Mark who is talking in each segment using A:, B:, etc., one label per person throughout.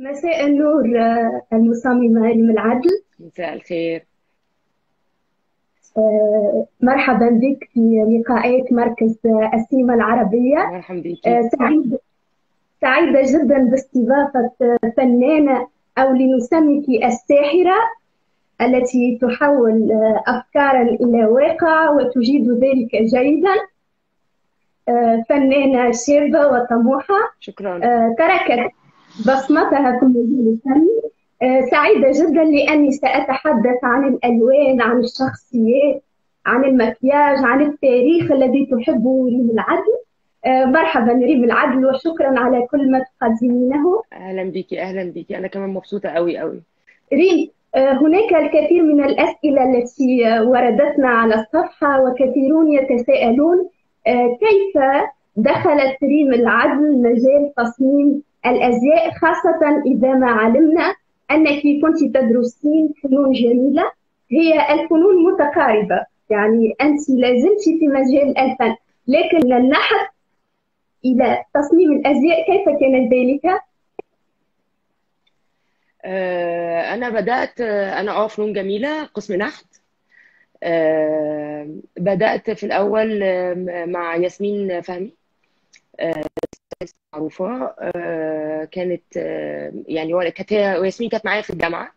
A: مساء النور، المصممة ريم العدل.
B: مساء الخير.
A: مرحبا بك في لقاءات مركز السينما العربية.
B: مرحبا بيكي.
A: سعيدة جدا باستضافة فنانة أو لنسميك الساحرة التي تحول أفكارا إلى واقع وتجيد ذلك جيدا. فنانة شابة وطموحة.
B: شكرا.
A: تركت بصمتها في المجال الفني. سعيدة جدا لأني سأتحدث عن الألوان، عن الشخصيات، عن المكياج، عن التاريخ الذي تحبه ريم العدل. مرحبا ريم العدل، وشكرا على كل ما تقدمينه.
B: اهلا بيكي اهلا بيكي، انا كمان مبسوطه قوي قوي.
A: ريم، هناك الكثير من الأسئلة التي وردتنا على الصفحة، وكثيرون يتساءلون كيف دخلت ريم العدل مجال تصميم الأزياء، خاصة إذا ما علمنا أنك كنت تدرسين فنون جميلة. هي الفنون متقاربة، يعني أنت لازلت في مجال الفن، لكن النحت إلى تصميم الأزياء كيف كان ذلك؟
B: انا بدات انا فنون جميله قسم نحت. بدات في الاول مع ياسمين فهمي، معروفه. كانت يعني كانت هي وياسمين كانت معايا في الجامعه.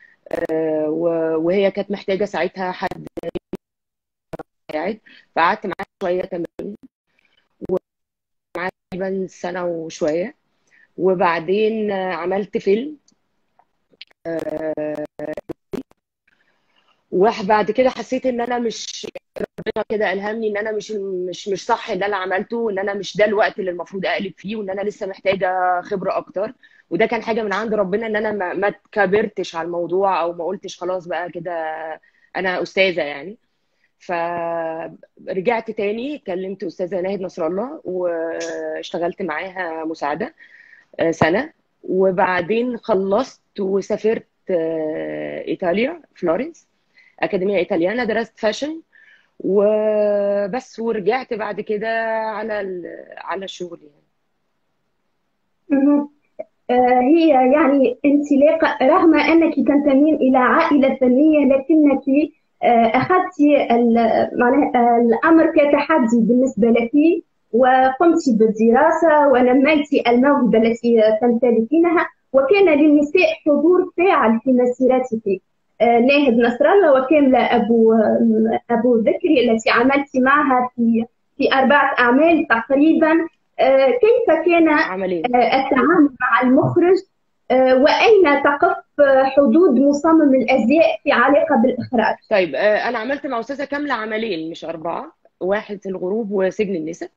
B: وهي كانت محتاجه ساعتها حد يساعد، فقعدت معاها شويه تمرين، ومعاها تقريبا سنه وشويه. وبعدين عملت فيلم. وبعد كده حسيت ان انا مش، ربنا كده الهمني ان انا مش صح اللي انا عملته، وان انا مش ده الوقت اللي المفروض اقلب فيه، وان انا لسه محتاجه خبره اكتر. وده كان حاجه من عند ربنا، ان انا ما اتكبرتش على الموضوع، او ما قلتش خلاص بقى كده انا استاذه يعني. فرجعت تاني كلمت استاذه ناهد نصر الله، واشتغلت معاها مساعده سنه. وبعدين خلصت وسافرت ايطاليا، فلورنس، أكاديمية إيطاليانا، درست فاشن وبس. ورجعت بعد كده على الشغل يعني.
A: مهم. هي يعني انطلاقة، رغم أنك تنتمين إلى عائلة فنية، لكنك أخذت معناها الأمر كتحدي بالنسبة لك، وقمت بالدراسة ونميت الموهبة التي تمتلكينها، وكان للنساء حضور فاعل في مسيرتك. ناهد نصر الله وكاملة أبو ذكري التي عملت معها في 4 أعمال تقريبا. كيف كان
B: عملين.
A: التعامل مع المخرج، وأين تقف حدود مصمم الأزياء في علاقة بالإخراج؟
B: طيب، أنا عملت مع أستاذة كاملة عملين مش 4، واحد في الغروب وسجن النساء.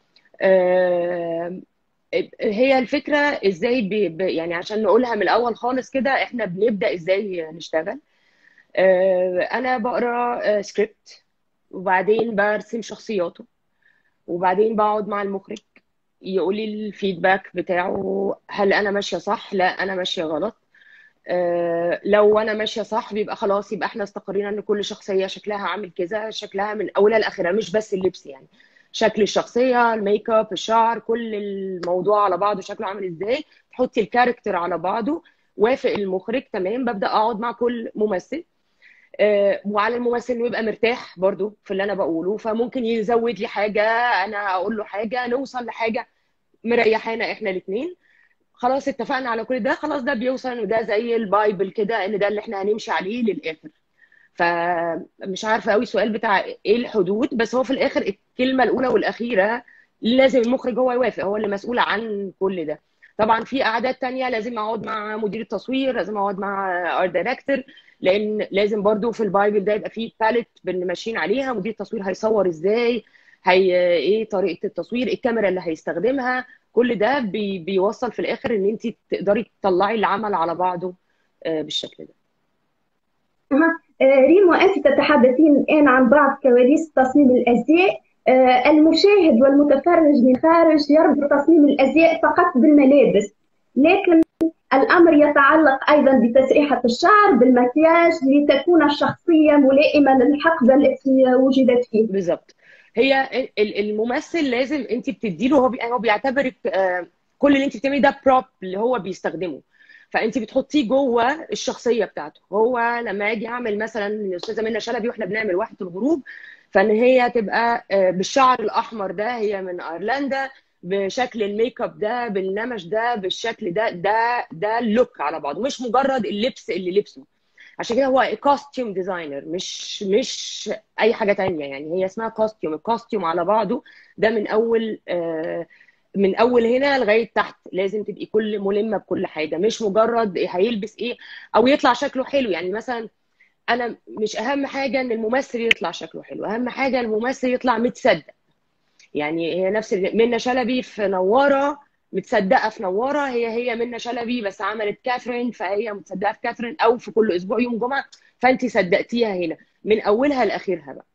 B: هي الفكرة ازاي يعني عشان نقولها من الأول خالص كده، احنا بنبدأ ازاي نشتغل. أنا بقرا سكريبت، وبعدين برسم شخصياته، وبعدين بقعد مع المخرج يقول لي الفيدباك بتاعه، هل انا ماشيه صح، لا انا ماشيه غلط. لو انا ماشيه صح بيبقى خلاص، يبقى احنا استقرينا ان كل شخصيه شكلها عامل كذا، شكلها من اولها لاخرها، مش بس اللبس يعني، شكل الشخصيه، الميك اب، الشعر، كل الموضوع على بعضه شكله عامل ازاي، تحطي الكاركتر على بعضه. وافق المخرج تمام، ببدا اقعد مع كل ممثل، وعلى الممثل انه يبقى مرتاح برضو في اللي انا بقوله، فممكن يزود لي حاجه، انا اقول له حاجه، نوصل لحاجه مريحانا احنا الاثنين. خلاص اتفقنا على كل ده، خلاص ده بيوصل، وده زي البايبل كده، ان ده اللي احنا هنمشي عليه للاخر. فمش عارفه قوي السؤال بتاع ايه الحدود، بس هو في الاخر الكلمه الاولى والاخيره لازم المخرج هو يوافق، هو اللي مسؤول عن كل ده. طبعا في قعدات تانية لازم اقعد مع مدير التصوير، لازم اقعد مع ارت دايركتور، لان لازم برضو في البايبل ده يبقى فيه باليت ماشيين عليها. مدير التصوير هيصور ازاي، ايه طريقه التصوير، الكاميرا اللي هيستخدمها، كل ده بيوصل في الاخر ان انت تقدري تطلعي العمل على بعضه بالشكل ده.
A: ريم، وأنت تتحدثين الآن عن بعض كواليس تصميم الأزياء. المشاهد والمتفرج من خارج يربط تصميم الأزياء فقط بالملابس، لكن الأمر يتعلق أيضا بتسريحة الشعر، بالمكياج، لتكون الشخصية ملائمة للحقبة التي وجدت فيه.
B: بالظبط. هي الممثل لازم انت بتدي له، هو بيعتبرك كل اللي انت بتعمليه ده بروب اللي هو بيستخدمه. فانت بتحطيه جوه الشخصيه بتاعته. هو لما اجي اعمل مثلا الاستاذه منى شلبي واحنا بنعمل واحه الغروب، فان هي تبقى بالشعر الاحمر ده، هي من ايرلندا، بشكل الميك اب ده، بالنمش ده، بالشكل ده، ده اللوك على بعضه، مش مجرد اللبس اللي لبسه. عشان كده هو كوستيوم ديزاينر، مش اي حاجه تانية. يعني هي اسمها كوستيوم. الكوستيوم على بعضه ده من اول هنا لغايه تحت لازم تبقي كل ملمه بكل حاجه، مش مجرد هيلبس ايه او يطلع شكله حلو. يعني مثلا انا مش اهم حاجه ان الممثل يطلع شكله حلو، اهم حاجه الممثل يطلع متصدق. يعني هي نفس منة شلبي في نوارة، متصدقه في نوارة، هي منة شلبي بس عملت كاثرين، فهي متصدقه في كاثرين، او في كل اسبوع يوم جمعه فانت صدقتيها هنا من اولها لاخرها بقى.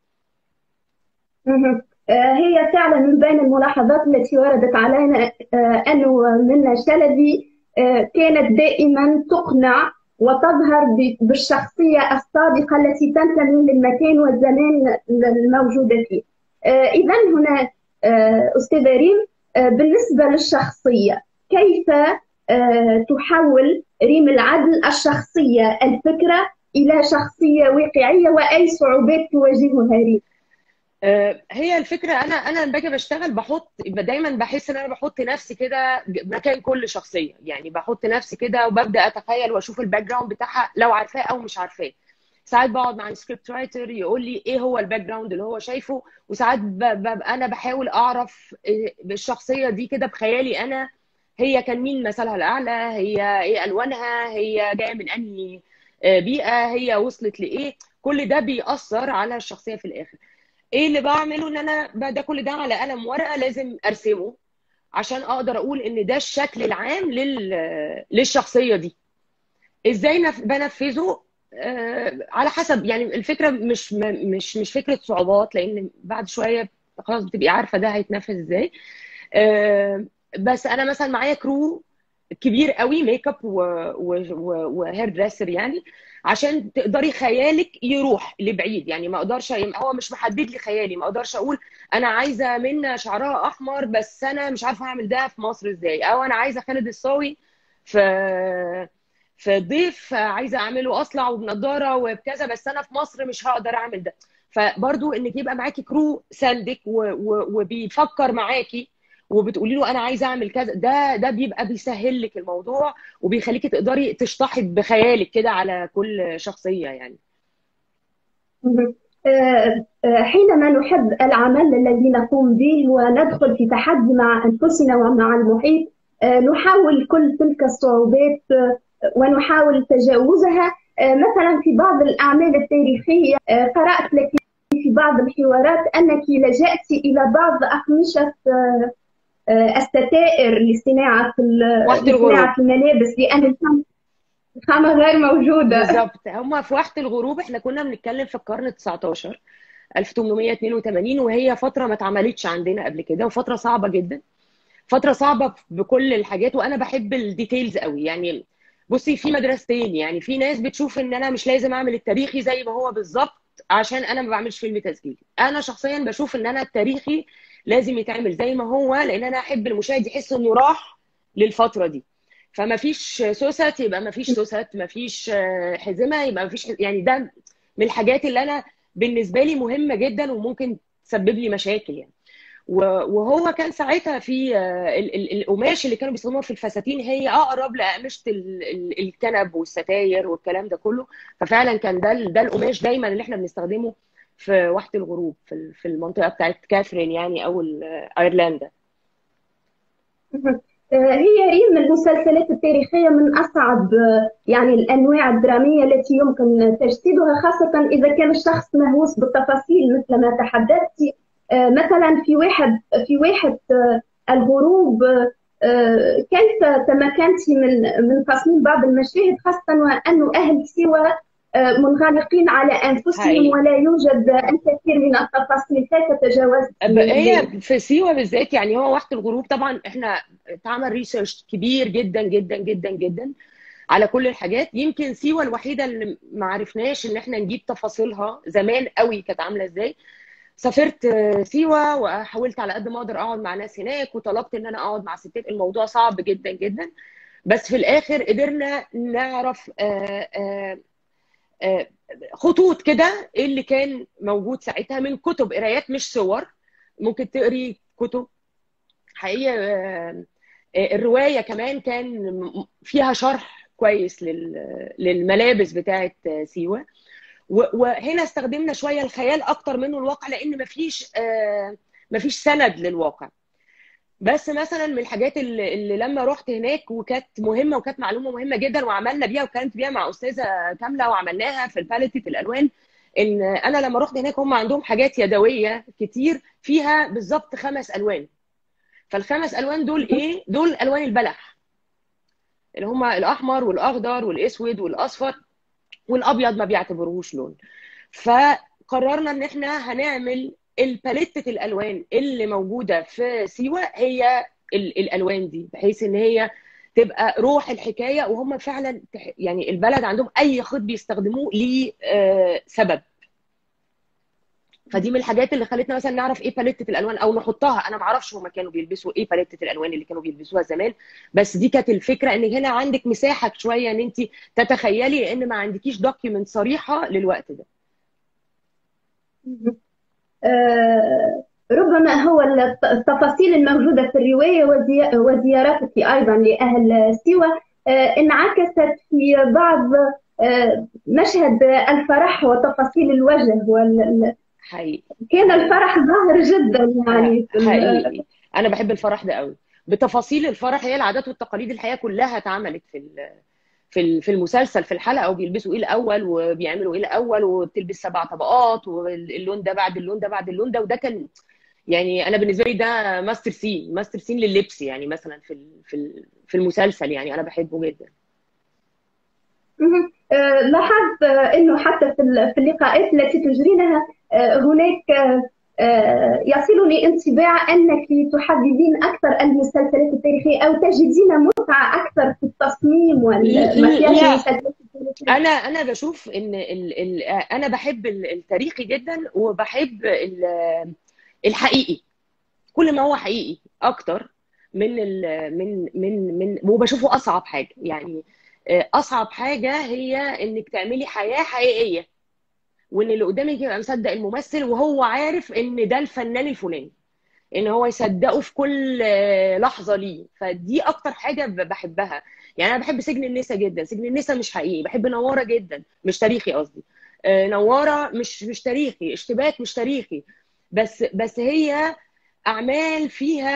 A: مهم. هي فعلا من بين الملاحظات التي وردت علينا أنه منى شلبي كانت دائما تقنع وتظهر بالشخصية الصادقة التي تنتمي للمكان والزمان الموجودة فيه. إذا هنا أستاذة ريم، بالنسبة للشخصية، كيف تحول ريم العدل الشخصية الفكرة إلى شخصية واقعية، وأي صعوبات تواجهها ريم؟
B: هي الفكره، انا لما باجي بشتغل دايما بحس ان انا بحط نفسي كده مكان كل شخصيه. يعني بحط نفسي كده وببدا اتخيل واشوف الباك جراوند بتاعها لو عارفاه او مش عارفاه. ساعات بقعد مع السكريبت رايتر يقول لي ايه هو الباك جراوند اللي هو شايفه، وساعات ببقى انا بحاول اعرف بالشخصيه دي كده بخيالي انا هي كان مين مثلها الاعلى، هي ايه الوانها، هي جايه من انهي بيئه، هي وصلت لايه. كل ده بيأثر على الشخصيه في الاخر. ايه اللي بعمله ان انا ده كل ده على قلم ورقه لازم ارسمه عشان اقدر اقول ان ده الشكل العام للشخصيه دي. ازاي بنفذه؟ على حسب. يعني الفكره مش فكره صعوبات، لان بعد شويه خلاص بتبقي عارفه ده هيتنفذ ازاي. آه، بس انا مثلا معايا كرو كبير قوي، ميك اب وهير دريسر، يعني عشان تقدري خيالك يروح لبعيد. يعني ما اقدرش، هو مش محدد لي خيالي، ما اقدرش اقول انا عايزه منى شعرها احمر بس انا مش عارفه اعمل ده في مصر ازاي، او انا عايزه خالد الصاوي في ضيف عايزه اعمله اصلع وبنضاره وبكذا بس انا في مصر مش هقدر اعمل ده. فبرضو انك يبقى معاكي كرو ساندك وبيفكر معاكي وبتقولي له انا عايزه اعمل كذا، ده بيبقى بيسهل لك الموضوع وبيخليكي تقدري تشطحي بخيالك كده على كل شخصيه يعني.
A: حينما نحب العمل الذي نقوم به وندخل في تحدي مع أنفسنا ومع المحيط، نحاول كل تلك الصعوبات ونحاول تجاوزها. مثلا في بعض الأعمال التاريخية قرأت لك في بعض الحوارات أنك لجأت إلى بعض أقمشة الستائر
B: واحة الغروب
A: لصناعة الملابس، لأن الخامة غير موجودة.
B: بالظبط. هما في واحة الغروب احنا كنا بنتكلم في القرن 19 1882، وهي فترة ما اتعملتش عندنا قبل كده، وفترة صعبة جدا، فترة صعبة بكل الحاجات. وانا بحب الديتيلز قوي. يعني بصي، في مدرستين. يعني في ناس بتشوف ان انا مش لازم اعمل التاريخي زي ما هو بالظبط عشان انا ما بعملش فيلم تسجيلي. انا شخصيا بشوف ان انا التاريخي لازم يتعمل زي ما هو، لان انا احب المشاهد يحس انه راح للفترة دي. فما فيش سوست يبقى ما فيش سوست، ما فيش حزمة يبقى ما فيش يعني ده من الحاجات اللي انا بالنسبة لي مهمة جدا وممكن تسبب لي مشاكل يعني. وهو كان ساعتها في القماش اللي كانوا بيستخدموها في الفساتين هي اقرب لأقمشة الكنب والستاير والكلام ده كله. ففعلا كان ده القماش دايما اللي احنا بنستخدمه في واحة الغروب في المنطقة بتاعت كاثرين يعني او ايرلندا.
A: هي ريم من المسلسلات التاريخية من أصعب يعني الأنواع الدرامية التي يمكن تجسيدها، خاصة إذا كان الشخص مهووس بالتفاصيل مثل ما تحدثت. مثلا في واحد الغروب، كيف تمكنت من تصميم بعض المشاهد، خاصة وأن أهل سيوة منغلقين على أنفسهم
B: حقيقي.
A: ولا يوجد الكثير من التفاصيل، كيف تجاوزت ذلك؟
B: هي في سيوة بالذات. يعني هو واحة الغروب طبعا احنا اتعمل ريسيرش كبير جدا جدا جدا جدا على كل الحاجات. يمكن سيوة الوحيدة اللي ما عرفناش ان احنا نجيب تفاصيلها زمان قوي كانت عاملة ازاي. سافرت سيوة وحاولت على قد ما اقدر اقعد مع ناس هناك، وطلبت ان انا اقعد مع ستات. الموضوع صعب جدا جدا. بس في الاخر قدرنا نعرف خطوط كده ايه اللي كان موجود ساعتها من كتب قرايات مش صور. ممكن تقري كتب حقيقة. الرواية كمان كان فيها شرح كويس للملابس بتاعة سيوة. وهنا استخدمنا شوية الخيال أكتر منه الواقع، لأن مفيش سند للواقع. بس مثلا من الحاجات اللي لما رحت هناك وكانت مهمة وكانت معلومة مهمة جدا وعملنا بيها وكانت بيها مع أستاذة كاملة وعملناها في الباليتي في الألوان، إن أنا لما رحت هناك هم عندهم حاجات يدوية كتير فيها بالظبط 5 ألوان. فالخمس الوان دول ايه؟ دول الوان البلح، اللي هم الاحمر والاخضر والاسود والاصفر والابيض ما بيعتبروهوش لون. فقررنا ان احنا هنعمل الباليتة الالوان اللي موجوده في سيوه هي الالوان دي، بحيث ان هي تبقى روح الحكايه. وهم فعلا يعني البلد عندهم اي خيط بيستخدموه ليه سبب. فدي من الحاجات اللي خلتنا مثلا نعرف ايه باليتة الالوان او نحطها. انا ما اعرفش هما كانوا بيلبسوا ايه باليتة الالوان اللي كانوا بيلبسوها زمان، بس دي كانت الفكره، ان هنا عندك مساحه شويه ان انت تتخيلي، لان ما عندكيش دوكيومنت صريحه للوقت ده.
A: ربما هو التفاصيل الموجودة في الرواية وزيارتك أيضا لأهل سيوة انعكست في بعض مشهد الفرح وتفاصيل الوجه
B: حقيقي
A: كان الفرح ظاهر جدا يعني
B: حقيقي. انا بحب الفرح ده قوي بتفاصيل الفرح. هي العادات والتقاليد الحقيقه كلها اتعملت في المسلسل في الحلقه، وبيلبسوا ايه الاول وبيعملوا ايه الاول، وبتلبس 7 طبقات واللون ده بعد اللون ده بعد اللون ده. وده كان يعني انا بالنسبه لي ده ماستر سين لللبس يعني، مثلا في المسلسل يعني انا بحبه جدا.
A: لاحظت انه حتى في اللقاءات التي تجرينها هناك يصلني انطباع انك تحددين اكثر المسلسلات التاريخيه او تجدين متعه اكثر في التصميم والمكياج المسلسلات التاريخيه.
B: انا بشوف ان انا بحب التاريخي جدا، وبحب الحقيقي كل ما هو حقيقي اكتر من وبشوفه اصعب حاجه يعني. اصعب حاجه هي انك تعملي حياه حقيقيه، وان اللي قدامك يبقى مصدق الممثل وهو عارف ان ده الفنان الفلاني، ان هو يصدقه في كل لحظه ليه. فدي اكتر حاجه بحبها يعني. انا بحب سجن النساء جدا. سجن النساء مش حقيقي. بحب نواره جدا، مش تاريخي قصدي. نواره مش تاريخي. اشتباك مش تاريخي. بس هي اعمال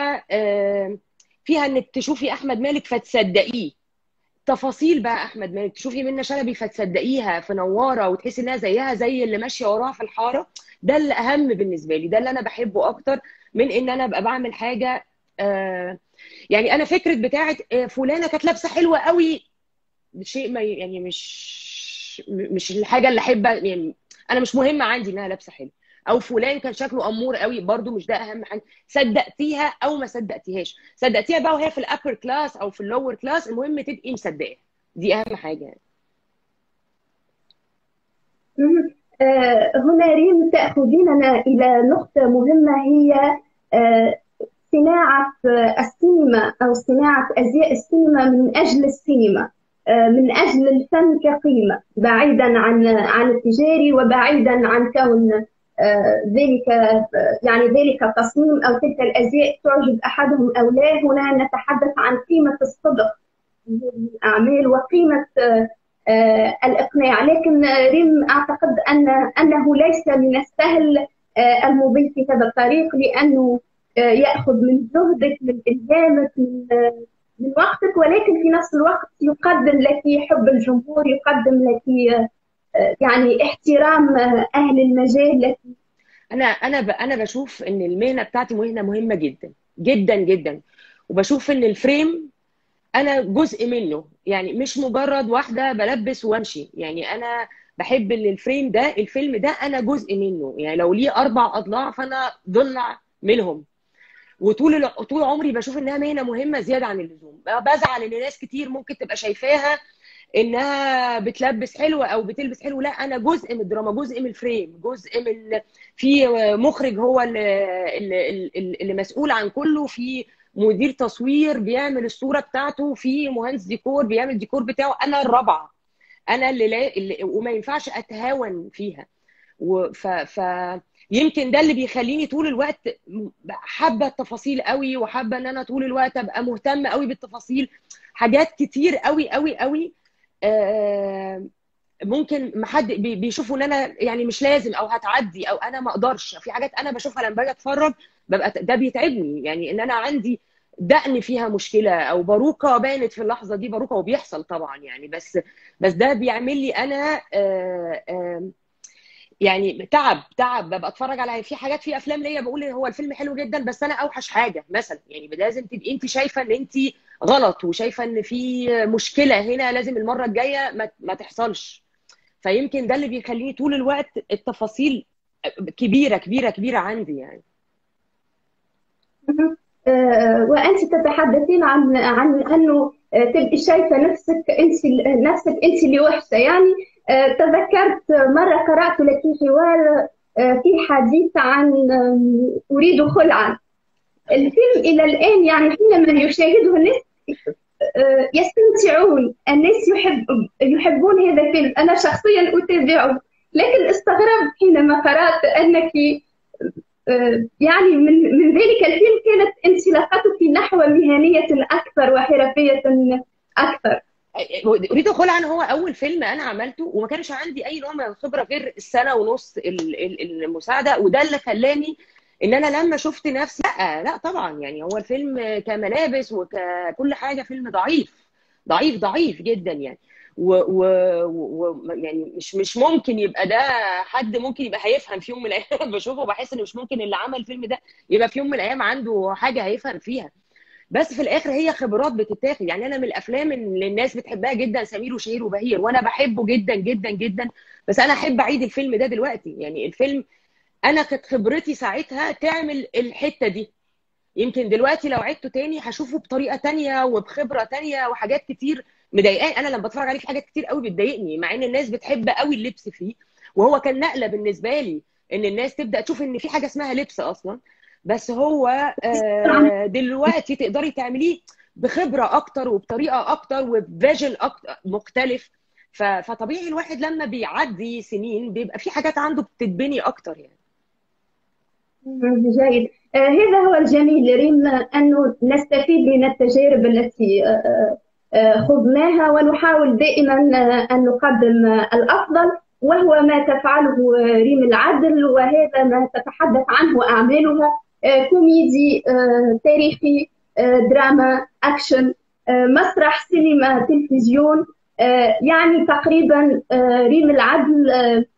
B: فيها انك تشوفي احمد مالك فتصدقيه. تفاصيل بقى احمد مالك، تشوفي منة شلبي فتصدقيها في نواره وتحسي انها زيها زي اللي ماشيه وراها في الحاره. ده اللي اهم بالنسبه لي، ده اللي انا بحبه اكتر من ان انا ابقى بعمل حاجه. يعني انا فكره بتاعت فلانه كانت لابسه حلوه قوي، شيء ما يعني مش الحاجه اللي احب يعني. انا مش مهم عندي انها لابسه حلو، او فلان كان شكله امور قوي، برضو مش ده اهم حاجه. صدقتيها او ما صدقتيهاش، صدقتيها بقى وهي في الابر كلاس او في اللور كلاس، المهم تبقي مصدقاها. دي اهم حاجه يعني.
A: هنا ريم تأخذيننا إلى نقطة مهمة، هي صناعة السينما أو صناعة أزياء السينما من أجل السينما، من أجل الفن كقيمة، بعيدا عن التجاري وبعيدا عن كون ذلك يعني ذلك تصميم أو تلك الأزياء تعجب أحدهم أو لا. هنا نتحدث عن قيمة الصدق في الأعمال وقيمة الإقناع. لكن ريم أعتقد أنه ليس من السهل المضي في هذا الطريق، لأنه يأخذ من جهدك، من إلهامك، من وقتك، ولكن في نفس الوقت يقدم لك حب الجمهور، يقدم لك يعني احترام أهل المجال لك.
B: انا بشوف ان المهنه بتاعتي مهمه جدا جدا جدا. وبشوف ان الفريم انا جزء منه يعني، مش مجرد واحده بلبس وامشي يعني. انا بحب ان الفيلم ده انا جزء منه يعني. لو ليه 4 اضلاع فانا ضلع منهم. طول عمري بشوف انها مهنه مهمه زياده عن اللزوم. بزعل ان ناس كتير ممكن تبقى شايفاها انها بتلبس حلو او بتلبس حلو. لا، انا جزء من الدراما، جزء من الفريم، جزء في مخرج هو اللي مسؤول عن كله، في مدير تصوير بيعمل الصوره بتاعته، في مهندس ديكور بيعمل الديكور بتاعه، انا الرابعه، انا اللي وما ينفعش اتهاون فيها. يمكن ده اللي بيخليني طول الوقت حابه التفاصيل قوي، وحابه ان انا طول الوقت ابقى مهتمه قوي بالتفاصيل. حاجات كتير قوي قوي قوي ممكن ما حد بيشوفوا ان انا يعني مش لازم او هتعدي او انا ما اقدرش. في حاجات انا بشوفها لما باجي اتفرج ببقى ده بيتعبني، يعني ان انا عندي دقن فيها مشكله او باروكه بانت في اللحظه دي باروكه، وبيحصل طبعا يعني، بس ده بيعمل لي انا يعني تعب ببقى اتفرج على في حاجات في افلام ليا بقول هو الفيلم حلو جدا بس انا اوحش حاجه مثلا، يعني لازم تبقي انت شايفه ان انت غلط وشايفه ان في مشكله هنا لازم المره الجايه ما تحصلش. فيمكن ده اللي بيخليني طول الوقت التفاصيل كبيره كبيره كبيره عندي يعني.
A: وأنت تتحدثين عن أنه تبقي شايفة نفسك أنت اللي وحشة يعني. تذكرت مرة قرأت لك حوار في حديث عن أريد خلعا. الفيلم إلى الآن يعني حينما يشاهده الناس يستمتعون، الناس يحبون هذا الفيلم، أنا شخصيا أتابعه، لكن استغربت حينما قرأت أنك يعني من ذلك الفيلم كانت انطلاقتك نحو مهنية أكثر وحرفية أكثر.
B: أريد خلعا هو أول فيلم أنا عملته، وما كانش عندي أي نوع من الخبرة غير السنة ونص المساعدة، وده اللي خلاني إن أنا لما شفت نفسي لا طبعا يعني هو الفيلم كملابس وكل حاجة فيلم ضعيف ضعيف ضعيف جدا يعني. يعني مش ممكن يبقى ده حد ممكن يبقى هيفهم في يوم من الايام. بشوفه وبحس ان مش ممكن اللي عمل الفيلم ده يبقى في يوم من الايام عنده حاجه هيفهم فيها. بس في الاخر هي خبرات بتتاخد يعني. انا من الافلام اللي الناس بتحبها جدا سمير وشهير وبهير، وانا بحبه جدا جدا جدا، بس انا احب اعيد الفيلم ده دلوقتي. يعني الفيلم انا كانت خبرتي ساعتها تعمل الحته دي، يمكن دلوقتي لو عدته تاني هشوفه بطريقه تانيه وبخبره تانيه وحاجات كتير مضايقاني. انا لما بتفرج عليه في حاجات كتير قوي بتضايقني، مع ان الناس بتحب قوي اللبس فيه، وهو كان نقله بالنسبه لي ان الناس تبدا تشوف ان في حاجه اسمها لبس اصلا. بس هو دلوقتي تقدري تعمليه بخبره اكتر وبطريقه اكتر وبفيجن اكتر مختلف. فطبيعي الواحد لما بيعدي سنين بيبقى في حاجات عنده بتتبني اكتر يعني.
A: جيد. هذا هو الجميل ريم، أنه نستفيد من التجارب التي خضناها ونحاول دائما أن نقدم الأفضل، وهو ما تفعله ريم العدل، وهذا ما تتحدث عنه أعمالها: كوميدي، تاريخي، دراما، أكشن، مسرح، سينما، تلفزيون. يعني تقريبا ريم العدل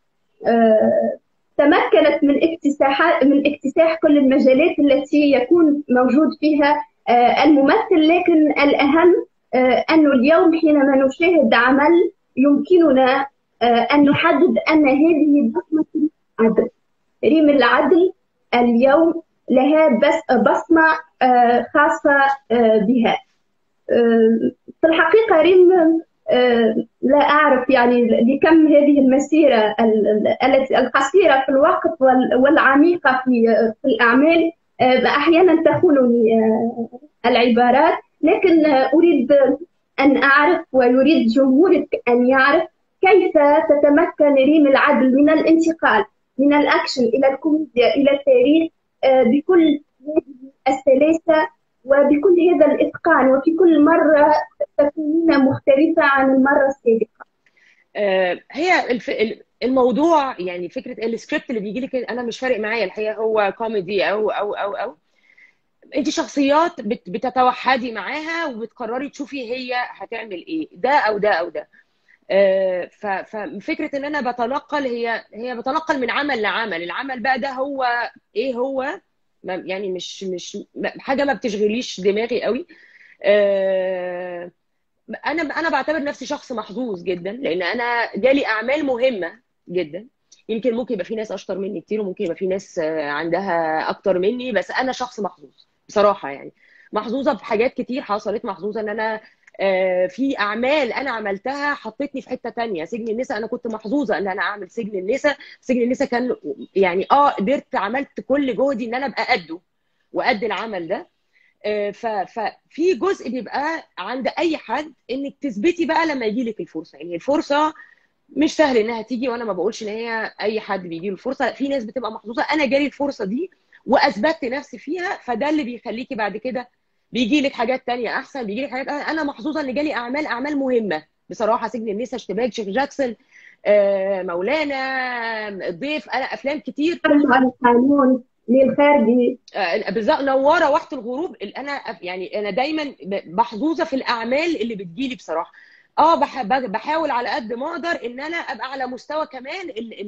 A: تمكنت من اكتساح كل المجالات التي يكون موجود فيها الممثل. لكن الأهم أنه اليوم حينما نشاهد عمل يمكننا أن نحدد أن هذه بصمة العدل. ريم العدل اليوم لها بصمة خاصة بها. في الحقيقة ريم لا أعرف يعني لكم هذه المسيرة القصيرة في الوقت والعميقة في الأعمال. أحيانا تخونني العبارات، لكن أريد أن أعرف ويريد جمهورك أن يعرف كيف تتمكن ريم العدل من الانتقال من الأكشن إلى الكوميديا إلى التاريخ بكل هذه السلاسة وبكل هذا الإتقان، وفي كل مرة تكونين مختلفة عن المرة السابقة.
B: هي الموضوع يعني فكرة السكريبت اللي بيجي لك أنا مش فارق معايا الحقيقة هو كوميدي أو أنت شخصيات بتتوحدي معاها وبتقرري تشوفي هي هتعمل إيه، ده أو ده أو ده. ففكرة إن أنا بتنقل هي بتنقل من عمل لعمل. العمل بقى ده هو إيه هو يعني مش حاجة ما بتشغليش دماغي قوي. انا بعتبر نفسي شخص محظوظ جدا، لان انا جالي اعمال مهمه جدا. يمكن ممكن يبقى في ناس اشطر مني كتير، وممكن يبقى في ناس عندها اكتر مني، بس انا شخص محظوظ بصراحه يعني. محظوظه بحاجات كتير حصلت، محظوظه ان انا في اعمال انا عملتها حطتني في حته تانية. سجن النساء انا كنت محظوظه ان انا اعمل سجن النساء. سجن النساء كان يعني قدرت عملت كل جهدي ان انا ابقى قده وقد العمل ده. ففي جزء بيبقى عند اي حد انك تثبتي بقى لما يجي لك الفرصه. يعني الفرصه مش سهل انها تيجي، وانا ما بقولش ان هي اي حد بيجي له الفرصه، في ناس بتبقى محظوظه. انا جالي الفرصه دي واثبتت نفسي فيها، فده اللي بيخليكي بعد كده بيجي لك حاجات تانية احسن، بيجي لك حاجات. انا محظوظه ان جالي اعمال مهمه بصراحه، سجن النساء، اشتباك، شيخ جاكسون، مولانا، الضيف، انا افلام كتير.
A: خرج عن القانون للخارجي.
B: بالظبط، نواره، وقت الغروب. انا يعني انا دايما محظوظه في الاعمال اللي بتجيلي بصراحه. بحاول على قد ما اقدر ان انا ابقى على مستوى كمان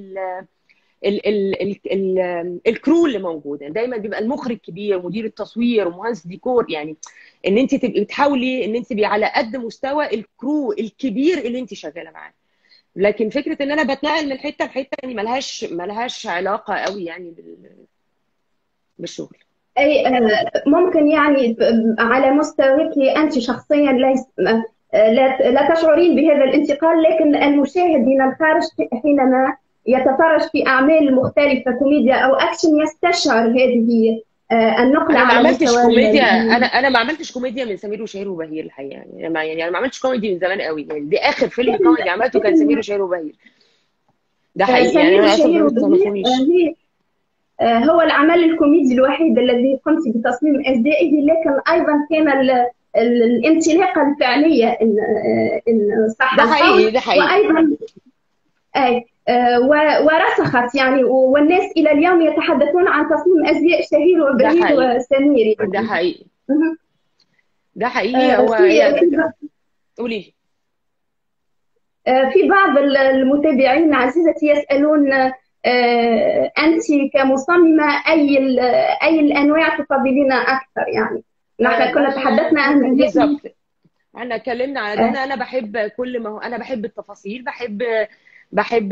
B: الكرو اللي موجوده. دايما بيبقى المخرج كبير، مدير التصوير، ومهندس ديكور، يعني ان انت تبقي بتحاولي ان انت تبقي على قد مستوى الكرو الكبير اللي انت شغاله معاه. لكن فكره ان انا بتنقل من حته لحته يعني ملهاش علاقه قوي يعني بالشغل.
A: أي ممكن يعني على مستواك أنت شخصيا لا تشعرين بهذا الانتقال، لكن المشاهد من الخارج حينما يتفرج في أعمال مختلفة كوميديا أو أكشن يستشعر هذه النقلة
B: انا ما
A: على
B: عملتش
A: مستوى
B: كوميديا، انا ما عملتش كوميديا من سمير وشهير وبهير الحقيقه. يعني انا ما عملتش كوميدي من زمان قوي. يعني دي اخر فيلم كوميدي عملته كان سمير وشهير وبهير، ده حقيقي. يعني
A: سمير
B: انا اصلا
A: وشهير
B: ما
A: وبهير
B: تصنفونيش.
A: هي هو العمل الكوميدي الوحيد الذي قمت بتصميم أجزائه، لكن أيضا كان الانطلاقة الفعلية إن صح
B: ده
A: القول،
B: حقيقي، ده حقيقي.
A: وأيضا ورسخت يعني، والناس إلى اليوم يتحدثون عن تصميم أزياء شهير
B: ده
A: وبهير
B: حقيقي،
A: وسمير
B: ده
A: يعني.
B: حقيقي،
A: مهم.
B: ده حقيقي. هو
A: في
B: هي الفكره. قولي لي.
A: في بعض المتابعين عزيزتي يسألون أنت كمصممة أي الأنواع تفضلين أكثر؟ يعني نحن كنا تحدثنا عن
B: بالظبط، احنا اتكلمنا على ده.
A: آه،
B: انا بحب كل ما هو، انا بحب التفاصيل، بحب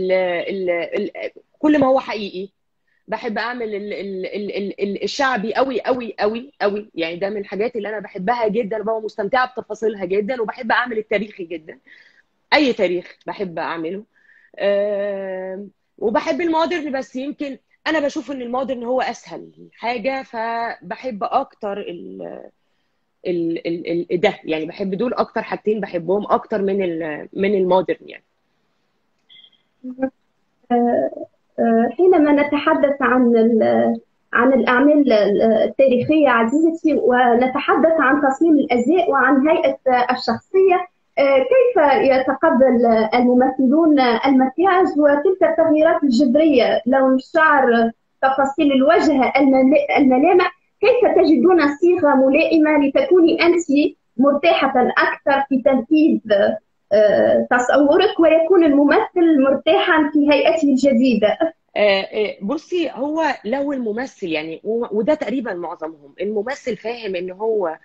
B: كل ما هو حقيقي. بحب اعمل الشعبي قوي قوي قوي قوي. يعني ده من الحاجات اللي انا بحبها جدا، ببقى مستمتعه بتفاصيلها جدا. وبحب اعمل التاريخي جدا، اي تاريخ بحب اعمله. وبحب المودرن، بس يمكن انا بشوف ان المودرن هو اسهل حاجه، فبحب اكتر ده. يعني بحب دول اكتر حاجتين، بحبهم اكتر من المودرن يعني.
A: حينما نتحدث عن الأعمال التاريخية عزيزتي، ونتحدث عن تصميم الأزياء وعن هيئة الشخصية، كيف يتقبل الممثلون المكياج وتلك التغييرات الجذرية، لون الشعر، تفاصيل الوجه، الملامح؟ كيف تجدون صيغة ملائمة لتكوني أنت مرتاحة أكثر في تنفيذ تصورك، ويكون الممثل مرتاحا في هيئته الجديدة؟
B: بصي، هو لو الممثل يعني، وده تقريبا معظمهم، الممثل فاهم ان هو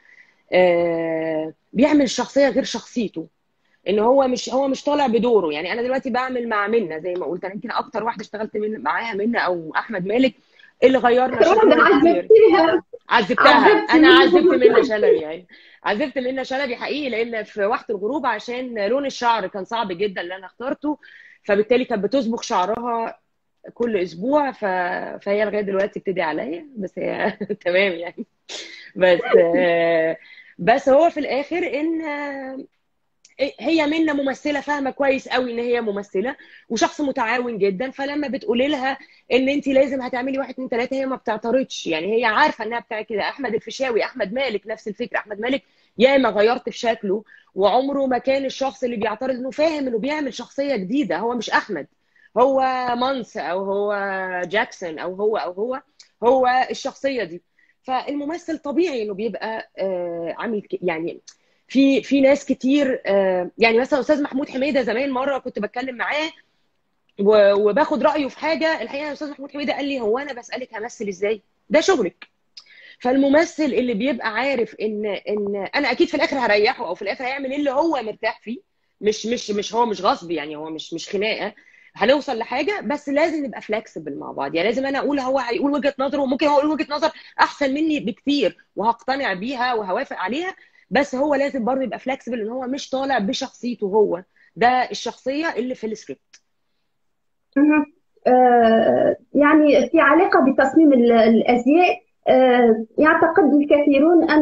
B: بيعمل شخصية غير شخصيته، ان هو مش طالع بدوره. يعني انا دلوقتي بعمل مع منى زي ما قلت، انا يمكن اكتر واحده اشتغلت معاها منى او احمد مالك، اللي غيرنا
A: واحدة
B: شكلهم كتير.
A: عذبتيها،
B: عذبتها،
A: عذبتي
B: انا عذبت
A: منهم.
B: منى شلبي يعني. عذبت منى شلبي حقيقي، لان في وقت الغروب عشان لون الشعر كان صعب جدا اللي انا اخترته، فبالتالي كانت بتصبغ شعرها كل اسبوع. فهي لغايه دلوقتي بتدعي عليا، بس هي تمام يعني. بس بس هو في الاخر ان هي منى ممثله فاهمه كويس قوي ان هي ممثله، وشخص متعاون جدا. فلما بتقولي لها ان انت لازم هتعملي واحد اتنين تلاته، هي ما بتعترضش. يعني هي عارفه انها بتاع كده. احمد الفيشاوي، احمد مالك نفس الفكره. احمد مالك ياما غيرت في شكله، وعمره ما كان الشخص اللي بيعترض، انه فاهم انه بيعمل شخصيه جديده. هو مش احمد، هو مانس او هو جاكسون او هو الشخصيه دي. فالممثل طبيعي انه بيبقى عامل يعني. في ناس كتير يعني مثلا استاذ محمود حميده، زمان مره كنت بتكلم معاه وباخد رايه في حاجه. الحقيقه استاذ محمود حميده قال لي: هو انا بسالك همثل ازاي؟ ده شغلك. فالممثل اللي بيبقى عارف ان انا اكيد في الاخر هريحه، او في الاخر هيعمل اللي هو مرتاح فيه، مش هو مش غصب يعني، هو مش خناقه، هنوصل لحاجه. بس لازم نبقى فلكسبل مع بعض. يعني لازم انا اقول، هو هيقول وجهه نظره، وممكن هو يقول وجهه نظر احسن مني بكتير وهقتنع بيها وهوافق عليها. بس هو لازم برضه يبقى فلكسبل، ان هو مش طالع بشخصيته هو، ده الشخصيه اللي في السكريبت.
A: يعني في علاقة بتصميم الأزياء، يعتقد الكثيرون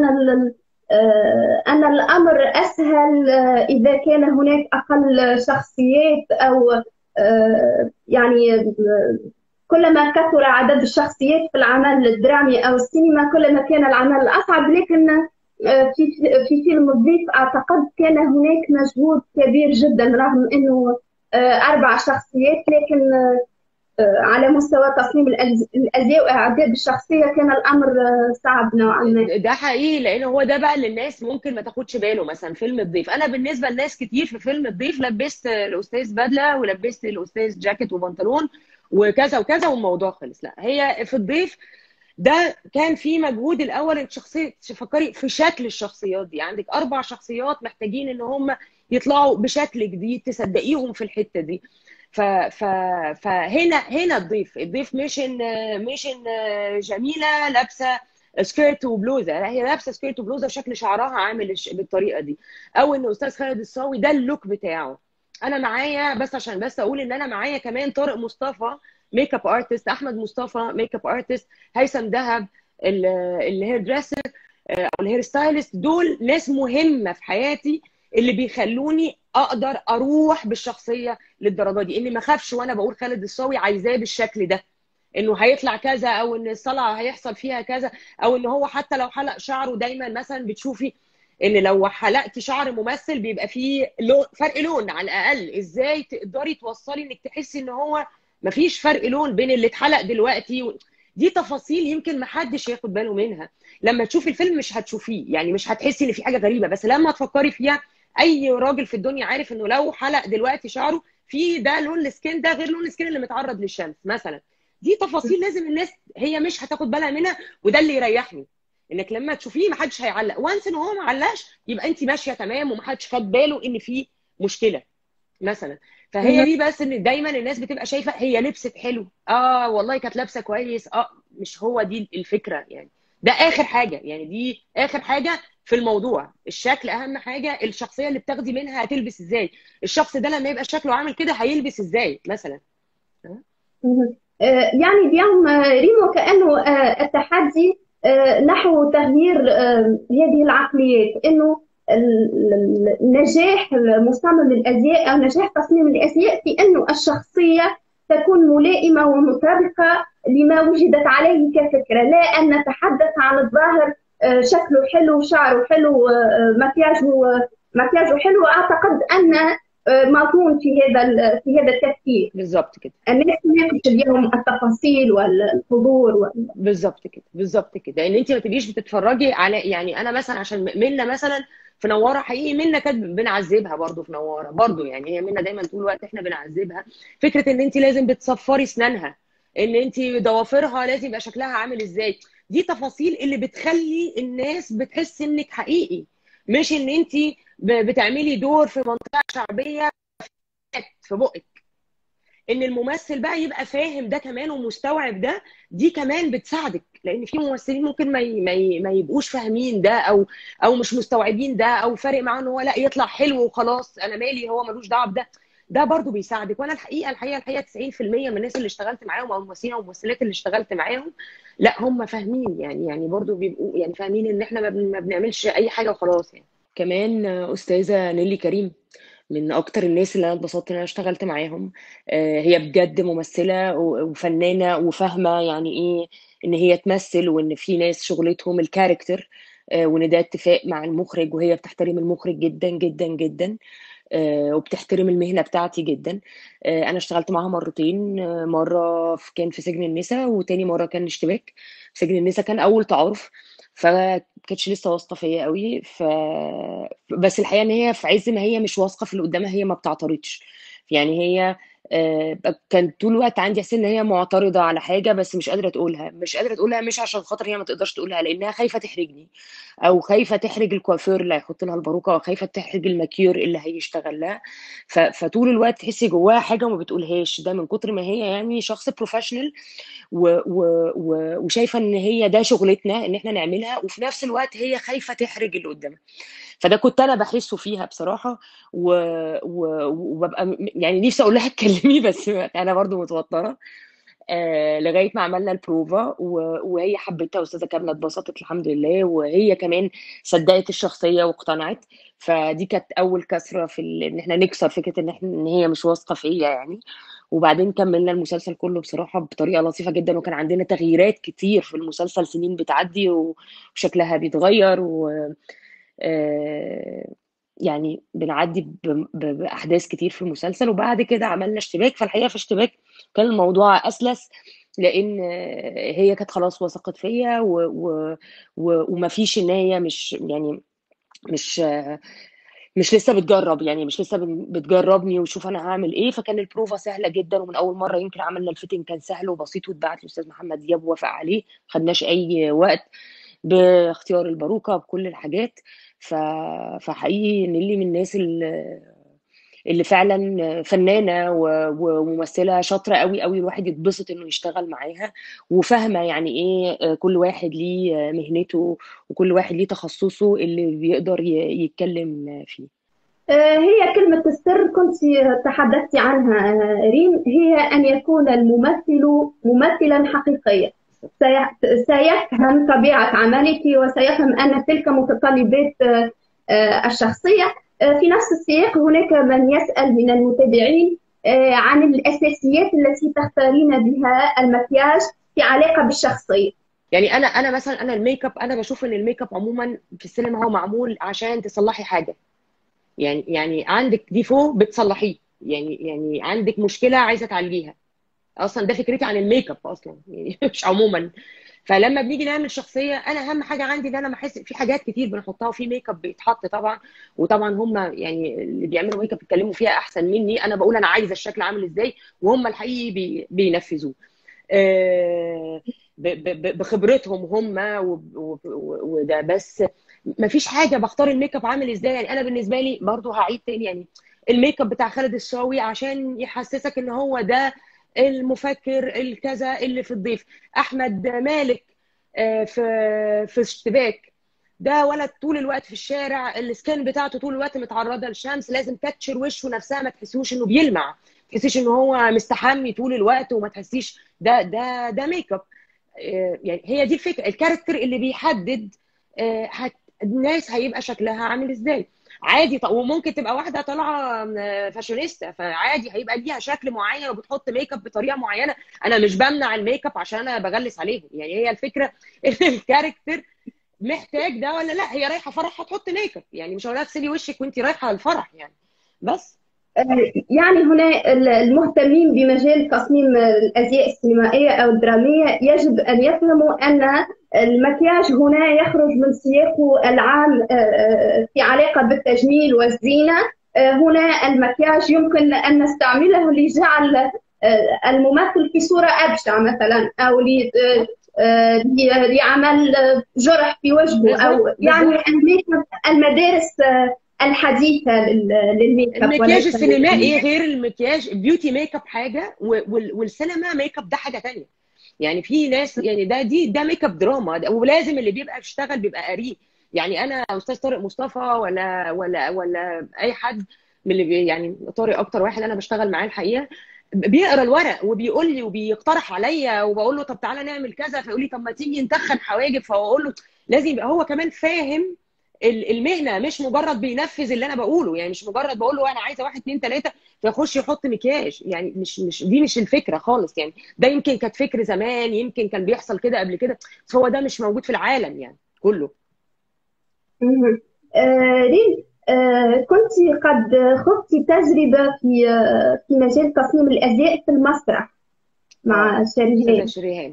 A: أن الأمر أسهل إذا كان هناك أقل شخصيات، أو يعني كلما كثر عدد الشخصيات في العمل الدرامي أو السينما كلما كان العمل أصعب. لكن في فيلم الضيف أعتقد كان هناك مجهود كبير جدا، رغم أنه 4 شخصيات، لكن على مستوى تصميم الأزياء وإعداد الشخصية كان الأمر صعب نوعا ما.
B: ده حقيقي، لان هو ده بقى اللي الناس ممكن ما تاخدش باله. مثلا فيلم الضيف، انا بالنسبه لناس كتير في فيلم الضيف لبست الاستاذ بدله ولبست الاستاذ جاكيت وبنطلون وكذا وكذا والموضوع خلص. لا، هي في الضيف ده كان في مجهود الاول انك شخصيه تفكري في شكل الشخصيات دي. عندك 4 شخصيات محتاجين ان هم يطلعوا بشكل جديد تصدقيهم في الحته دي. ف ف فهنا الضيف مش ان جميله لابسه سكيرت وبلوزه، لا، هي لابسه سكيرت وبلوزه وشكل شعرها عامل بالطريقه دي. او ان استاذ خالد الصاوي ده اللوك بتاعه. انا معايا بس عشان بس اقول ان انا معايا كمان طارق مصطفى ميك اب ارتست، احمد مصطفى ميك اب ارتست، هيثم دهب الهير دريسر او الهير ستايلست. دول ناس مهمه في حياتي اللي بيخلوني اقدر اروح بالشخصيه للدرجه دي، اني ما اخافش وانا بقول خالد الصاوي عايزاه بالشكل ده، انه هيطلع كذا، او ان الصلاه هيحصل فيها كذا، او ان هو حتى لو حلق شعره. دايما مثلا بتشوفي ان لو حلقتي شعر ممثل بيبقى فيه فرق لون على الاقل. ازاي تقدري توصلي انك تحسي ان هو مفيش فرق لون بين اللي اتحلق دلوقتي دي تفاصيل يمكن محدش ياخد باله منها. لما تشوفي الفيلم مش هتشوفيه، يعني مش هتحسي ان في حاجه غريبه، بس لما تفكري فيها اي راجل في الدنيا عارف انه لو حلق دلوقتي شعره في ده لون السكين ده غير لون السكين اللي متعرض للشمس مثلا. دي تفاصيل لازم الناس هي مش هتاخد بالها منها، وده اللي يريحني انك لما تشوفيه ما حدش هيعلق. وانس ان هو ما علقش يبقى انت ماشيه تمام وما حدش خد باله ان في مشكله مثلا. فهي دي بس، ان دايما الناس بتبقى شايفه هي لبست حلو، والله كانت لابسه كويس، مش هو دي الفكره يعني. ده اخر حاجه، يعني دي اخر حاجه في الموضوع. الشكل اهم حاجه، الشخصيه اللي بتاخدي منها هتلبس ازاي، الشخص ده لما يبقى شكله عامل كده هيلبس ازاي مثلا.
A: يعني اليوم ريم وكأنه التحدي نحو تغيير هذه العقليات، انه نجاح مصمم الازياء او نجاح تصميم الازياء في انه الشخصيه تكون ملائمه ومطابقه لما وجدت عليه كفكره، لا ان نتحدث عن الظاهر. شكله حلو، شعره حلو، مكياجه حلو. اعتقد ان مضمون في هذا التفكير.
B: بالظبط كده.
A: الناس تناقش اليوم التفاصيل والحضور
B: بالظبط كده، بالظبط كده. ان انت ما تبقيش بتتفرجي على، يعني انا مثلا عشان منا مثلا في نواره، حقيقي منا كانت بنعذبها برضو في نواره برضو، يعني هي منا دايما طول الوقت احنا بنعذبها. فكره ان انت لازم بتصفري اسنانها، ان انت ضوافرها لازم يبقى شكلها عامل ازاي. دي تفاصيل اللي بتخلي الناس بتحس انك حقيقي، مش ان انت بتعملي دور في منطقه شعبيه في بقك. ان الممثل بقى يبقى فاهم ده كمان ومستوعب ده، دي كمان بتساعدك. لان في ممثلين ممكن ما يبقوش فاهمين ده، او مش مستوعبين ده، او فارق معاه ان هو لا يطلع حلو وخلاص، انا مالي، هو ملوش دعوه بده. ده برضو بيساعدك. وانا الحقيقه 90% من الناس اللي اشتغلت معاهم او الممثلين او الممثلات اللي اشتغلت معاهم، لا هم فاهمين، يعني برضو بيبقوا يعني فاهمين ان احنا ما بنعملش اي حاجه وخلاص يعني. كمان استاذه نيلي كريم من اكتر الناس اللي انا اتبسطت ان انا اشتغلت معاهم. هي بجد ممثله وفنانه وفاهمه يعني ايه ان هي تمثل، وان في ناس شغلتهم الكاركتر، وان ده اتفاق مع المخرج، وهي بتحترم المخرج جدا جدا جدا، وبتحترم المهنه بتاعتي جدا. انا اشتغلت معاها مرتين، مره كان في سجن النساء، وتاني مره كان اشتباك. في سجن النساء كان اول تعارف، فكانتش لسه واثقه فيا قوي. بس الحقيقه ان هي في عز ما هي مش واثقه في اللي قدامها هي ما بتعترضش. يعني هي كان طول الوقت عندي احساس ان هي معترضه على حاجه بس مش قادره تقولها مش عشان خاطر هي ما تقدرش تقولها، لانها خايفه تحرجني، او خايفه تحرج الكوافير اللي هيحط لها الباروكه، او خايفه تحرج الماكيور اللي هيشتغل لها. فطول الوقت تحسي جواها حاجه وما بتقولهاش، ده من كتر ما هي يعني شخص بروفيشنال وشايفه ان هي ده شغلتنا ان احنا نعملها، وفي نفس الوقت هي خايفه تحرج اللي قدامها. فده كنت انا بحسه فيها بصراحه. وببقى يعني نفسي اقول لها اتكلمي بس انا برضو متوتره. لغايه ما عملنا البروفا وهي حبتها، استاذه كامله اتبسطت الحمد لله، وهي كمان صدقت الشخصيه واقتنعت. فدي كانت اول كسره في ان احنا نكسر فكره ان هي مش واثقه فيا يعني. وبعدين كملنا المسلسل كله بصراحه بطريقه لطيفه جدا، وكان عندنا تغييرات كتير في المسلسل، سنين بتعدي وشكلها بيتغير آه، يعني بنعدي بأحداث كتير في المسلسل. وبعد كده عملنا اشتباك. فالحقيقة في اشتباك كان الموضوع أسلس، لأن هي كانت خلاص وثقت فيا ومفيش إن هي مش يعني مش مش لسه بتجرب، يعني مش لسه بتجربني وشوف انا هعمل ايه. فكان البروفا سهله جدا، ومن اول مره يمكن عملنا الفيتنج كان سهل وبسيط، واتبعت لاستاذ محمد دياب ووافق عليه، ما خدناش اي وقت باختيار الباروكه بكل الحاجات. فحقيقي نيلي من الناس اللي فعلا فنانه وممثله شاطره قوي قوي، الواحد يتبسط انه يشتغل معاها، وفاهمه يعني ايه كل واحد ليه مهنته، وكل واحد ليه تخصصه اللي بيقدر يتكلم فيه.
A: هي كلمة السر كنت تحدثت عنها ريم، هي أن يكون الممثل ممثلا حقيقيا، سيفهم طبيعة عملك وسيفهم أن تلك متطلبات الشخصية. في نفس السياق هناك من يسأل من المتابعين عن الأساسيات التي تختارين بها المكياج في علاقة بالشخصية.
B: يعني انا مثلا الميك اب، انا بشوف ان الميك اب عموما في السينما هو معمول عشان تصلحي حاجه. يعني عندك ديفو بتصلحيه، يعني عندك مشكله عايزه تعالجيها. اصلا ده فكرتي عن الميك اب اصلا يعني مش عموما. فلما بنيجي نعمل شخصيه، انا اهم حاجه عندي ان انا بحس في حاجات كتير بنحطها، وفي ميك اب بيتحط طبعا، وطبعا هم يعني اللي بيعملوا ميك اب بيتكلموا فيها احسن مني. انا بقول انا عايزه الشكل عامل ازاي، وهم الحقيقي بينفذوه بخبرتهم هم وده بس. ما فيش حاجه بختار الميك اب عامل ازاي. يعني انا بالنسبه لي برضو هعيد تاني، يعني الميك اب بتاع خالد الصاوي عشان يحسسك ان هو ده المفكر الكذا اللي في الضيف. احمد مالك في اشتباك، ده ولد طول الوقت في الشارع، السكان بتاعته طول الوقت متعرضه للشمس، لازم تكتشر وشه نفسها ما تحسوش انه بيلمع، ما تحسيش انه هو مستحمي طول الوقت، وما تحسيش ده ميك اب. يعني هي دي الفكره، الكاركتر اللي بيحدد الناس هيبقى شكلها عامل ازاي. عادي وممكن تبقى واحده طالعه فاشونيستا، فعادي هيبقى ليها شكل معين وبتحط ميك اب بطريقه معينه. انا مش بمنع الميك اب عشان انا بغلس عليهم، يعني هي الفكره ان الكاركتر محتاج ده ولا لا. هي رايحه فرح هتحط ميك اب، يعني مش هقول لها اغسلي وشك وانت رايحه الفرح يعني. بس
A: يعني هنا المهتمين بمجال تصميم الأزياء السينمائية أو الدرامية يجب أن يفهموا أن المكياج هنا يخرج من سياقه العام في علاقة بالتجميل والزينة. هنا المكياج يمكن أن نستعمله لجعل الممثل في صورة أبشع مثلا، أو لعمل جرح في وجهه، أو يعني المدارس الحديثة للميك اب،
B: المكياج
A: وليس
B: السينمائي غير المكياج البيوتي ميك اب حاجه، والسينما ميك اب ده حاجه تانية. يعني في ناس يعني ده ميك اب دراما، ولازم اللي بيبقى بيشتغل بيبقى قريب. يعني انا استاذ طارق مصطفى ولا اي حد من اللي يعني طارق اكتر واحد انا بشتغل معاه الحقيقه، بيقرا الورق وبيقول لي وبيقترح عليا، وبقول له طب تعالى نعمل كذا، فيقول لي طب ما تيجي نتخن حواجب، فاقول له لازم يبقى هو كمان فاهم المهنه، مش مجرد بينفذ اللي انا بقوله. يعني مش مجرد بقول له انا عايزه واحد اتنين تلاته فيخش يحط مكياج. يعني مش الفكره خالص. يعني ده يمكن كانت فكر زمان، يمكن كان بيحصل كده قبل كده، بس هو ده مش موجود في العالم يعني كله.
A: ريم، كنت قد خضت تجربة في مجال تصميم الأزياء في المسرح مع
B: استاذه
A: شريهان.
B: شريهان.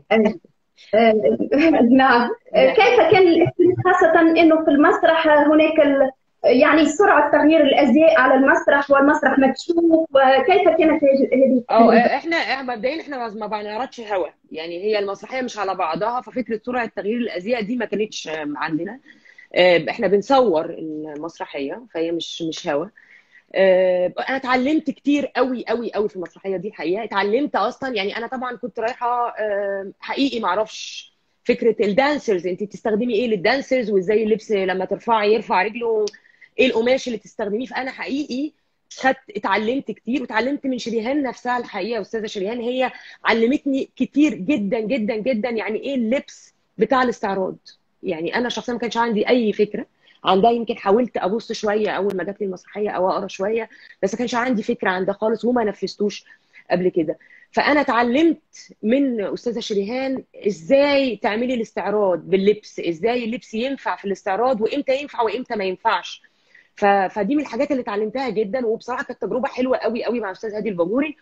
A: نعم،
B: ده
A: كيف
B: حقيقي.
A: كان الإحساس، خاصة أنه في المسرح هناك يعني سرعة تغيير الأزياء على المسرح، والمسرح مكشوف، وكيف كانت هذه التجربة؟
B: احنا مبدئيا احنا ما بنعرضش هوا، يعني هي المسرحيه مش على بعضها، ففكره سرعه تغيير الازياء دي ما كانتش عندنا. احنا بنصور المسرحيه، فهي مش هوا. انا اتعلمت كتير قوي قوي قوي في المسرحيه دي الحقيقه. اتعلمت اصلا، يعني انا طبعا كنت رايحه حقيقي ما اعرفش فكره الدانسرز، انت بتستخدمي ايه للدانسرز، وازاي اللبس لما ترفعي يرفع رجله، ايه القماش اللي تستخدميه. فانا حقيقي اتعلمت كتير، واتعلمت من شريهان نفسها الحقيقه. استاذه شريهان هي علمتني كتير جدا جدا جدا يعني ايه اللبس بتاع الاستعراض. يعني انا شخصيا ما كانش عندي اي فكره عندها، يمكن حاولت ابص شويه اول ما جات لي المسرحيه او اقرا شويه، بس ما كانش عندي فكره عن ده خالص وما نفذتوش قبل كده. فانا اتعلمت من استاذه شريهان ازاي تعملي الاستعراض باللبس، ازاي اللبس ينفع في الاستعراض وامتى ينفع وامتى ما ينفعش. فدي من الحاجات اللي اتعلمتها جدا، وبصراحه كانت تجربه حلوه قوي قوي مع استاذ هادي الباجوري.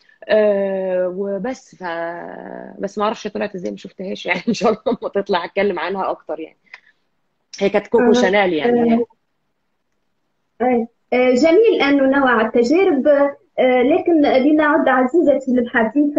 B: وبس بس ما اعرفش طلعت ازاي، ما شفتهاش يعني. ان شاء الله لما تطلع اتكلم عنها اكتر يعني. هي كانت كوكو شانيل يعني.
A: جميل أن ننوع التجارب، لكن لنعد عزيزتي للحديث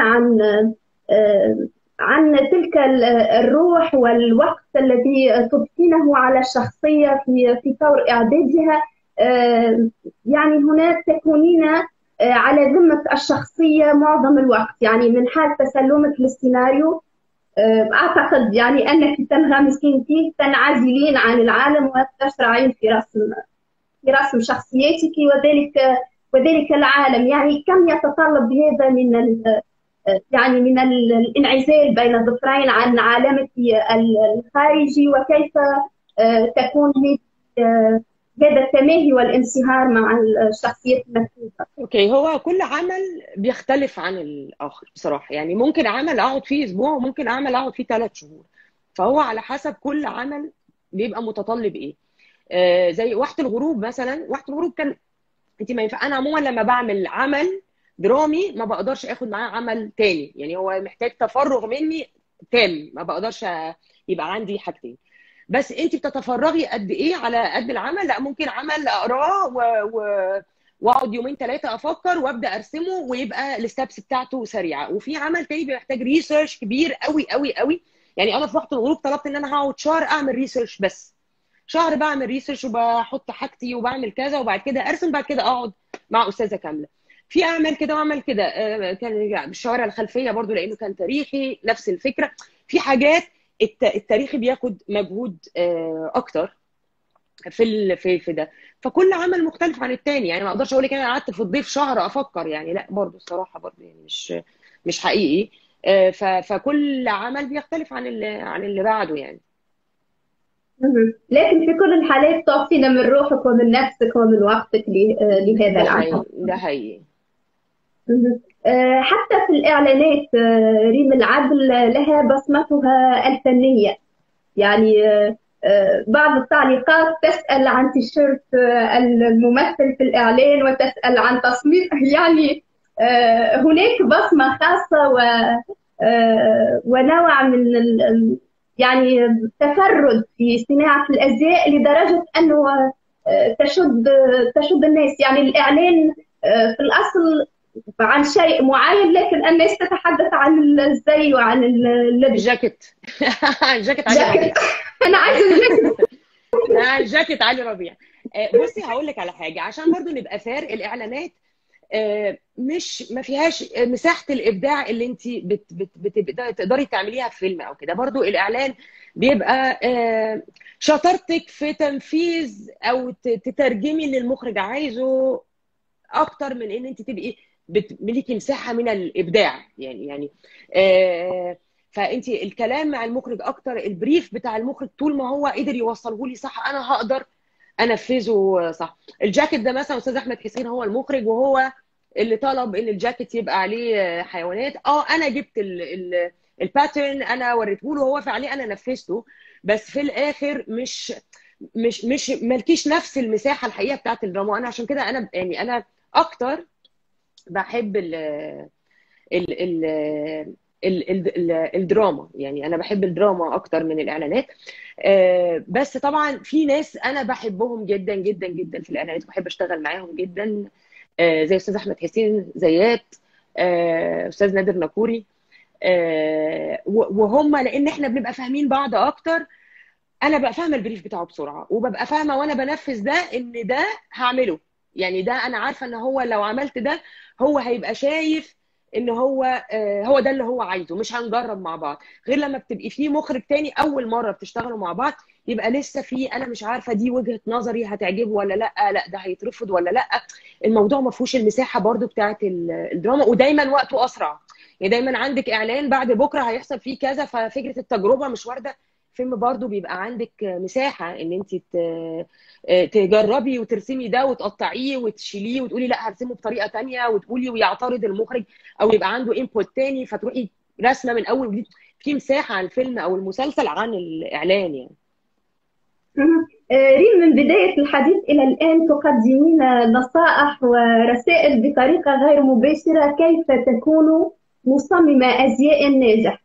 A: عن تلك الروح والوقت الذي تبقينه على الشخصية في طور إعدادها. يعني هناك تكونين على ذمة الشخصية معظم الوقت، يعني من حال تسلمك للسيناريو أعتقد يعني أنك تنغمسين فيه، تنعزلين عن العالم وتشرعين في رسم شخصيتك وذلك العالم. يعني كم يتطلب هذا يعني من الانعزال بين الظفرين عن عالمك الخارجي، وكيف تكون هذا التماهي والانصهار مع الشخصيات المكتوبة.
B: اوكي، هو كل عمل بيختلف عن الاخر بصراحه. يعني ممكن عمل اقعد فيه اسبوع وممكن عمل اقعد فيه 3 شهور، فهو على حسب كل عمل بيبقى متطلب ايه. زي وقت الغروب مثلا. وقت الغروب كان انت ما ينفع، انا عموما لما بعمل عمل درامي ما بقدرش اخد معاه عمل تاني، يعني هو محتاج تفرغ مني تام، ما بقدرش يبقى عندي حاجتين. بس انت بتتفرغي قد ايه على قد العمل. لا ممكن عمل اقراه واقعد يومين 3 افكر وابدا ارسمه ويبقى الستبس بتاعته سريعه، وفي عمل تاني بيحتاج ريسيرش كبير قوي قوي قوي. يعني انا في وقت الغروب طلبت ان انا هقعد شهر اعمل ريسيرش، بس شهر بعمل ريسيرش وبحط حاجتي وبعمل كذا، وبعد كده ارسم، بعد كده اقعد مع استاذه كامله. في اعمال كده واعمل كده. كان الشوارع الخلفيه برضو لانه كان تاريخي، نفس الفكره. في حاجات التاريخي بياخد مجهود اكتر في ده. فكل عمل مختلف عن التاني. يعني ما اقدرش اقول لك انا قعدت في الضيف شهر افكر، يعني لا برضو الصراحه برضو يعني مش حقيقي. فكل عمل بيختلف عن اللي بعده يعني.
A: لكن في كل الحالات تعطينا من روحك ومن نفسك ومن وقتك لهذا العمل.
B: ده حقيقي.
A: حتى في الإعلانات ريم العدل لها بصمتها الفنية. يعني بعض التعليقات تسأل عن تيشيرت الممثل في الإعلان وتسأل عن تصميم. يعني هناك بصمة خاصة ونوع من يعني تفرد في صناعة الأزياء لدرجة أنه تشد الناس. يعني الإعلان في الأصل عن شيء معين، لكن الناس تتحدث عن الزي وعن اللبس.
B: الجاكيت. الجاكيت علي ربيع.
A: أنا عايزة الجاكيت.
B: الجاكيت علي ربيع. بصي هقول لك على حاجة عشان برضو نبقى فار. الإعلانات مش ما فيهاش مساحه الابداع اللي انت تقدري تعمليها في فيلم او كده. برضو الاعلان بيبقى شطارتك في تنفيذ او تترجمي اللي المخرج عايزه اكتر من ان انت تبقي ليكي مساحه من الابداع يعني فانت الكلام مع المخرج اكتر، البريف بتاع المخرج طول ما هو قدر يوصله لي صح انا هقدر انفذه صح. الجاكيت ده مثلا استاذ احمد حسين هو المخرج، وهو اللي طلب ان الجاكيت يبقى عليه حيوانات. انا جبت الباترن، انا وريته له، هو وافق عليه، انا نفذته. بس في الاخر مش مالكيش نفس المساحه الحقيقه بتاعت الدراما. انا عشان كده انا يعني انا اكتر بحب الدراما. يعني انا بحب الدراما اكتر من الاعلانات. بس طبعا في ناس انا بحبهم جدا جدا جدا في الاعلانات، بحب اشتغل معاهم جدا، زي استاذ احمد حسين زيات، استاذ نادر ناكوري، وهم لان احنا بنبقى فاهمين بعض اكتر. انا ببقى فاهمه البريف بتاعه بسرعه، وببقى فاهمه وانا بنفذ ده ان ده هعمله. يعني ده انا عارفه ان هو لو عملت ده هو هيبقى شايف ان هو ده اللي هو عايزه، مش هنجرب مع بعض. غير لما بتبقي فيه مخرج تاني اول مره بتشتغلوا مع بعض يبقى لسه في انا مش عارفه دي وجهه نظري هتعجبه ولا لا، لا ده هيترفض ولا لا. الموضوع ما فيهوش المساحه برضو بتاعه الدراما، ودايما وقته اسرع. يعني دايما عندك اعلان بعد بكره هيحصل فيه كذا، ففكره التجربه مش وارده. فيلم برضو بيبقى عندك مساحه ان انت تجربي وترسمي ده وتقطعيه وتشيليه وتقولي لا هرسمه بطريقه تانية، وتقولي ويعترض المخرج او يبقى عنده انبوت تاني فتروحي رسمه من اول وجديد. في مساحه عن الفيلم او المسلسل عن الاعلان يعني.
A: ريم، من بداية الحديث إلى الآن تقدمين نصائح ورسائل بطريقة غير مباشرة كيف تكون مصممة أزياء ناجح.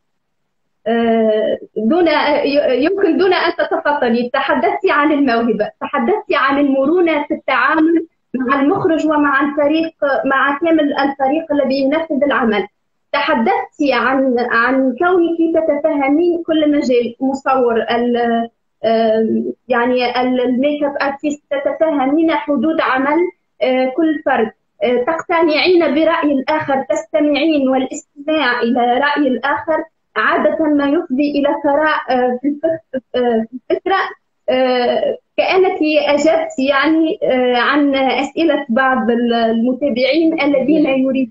A: دون يمكن دون أن تتفضلي، تحدثت عن الموهبة، تحدثت عن المرونة في التعامل مع المخرج ومع الفريق، مع كامل الفريق الذي ينفذ العمل. تحدثت عن كونك تتفهمين كل مجال، مصور يعني الميك اب ارتست، تتفهمين حدود عمل كل فرد، تقتنعين برأي الآخر، تستمعين، والاستماع إلى رأي الآخر عادة ما يفضي إلى ثراء في الفكرة. كأنك أجبت يعني عن أسئلة بعض المتابعين الذين يريدون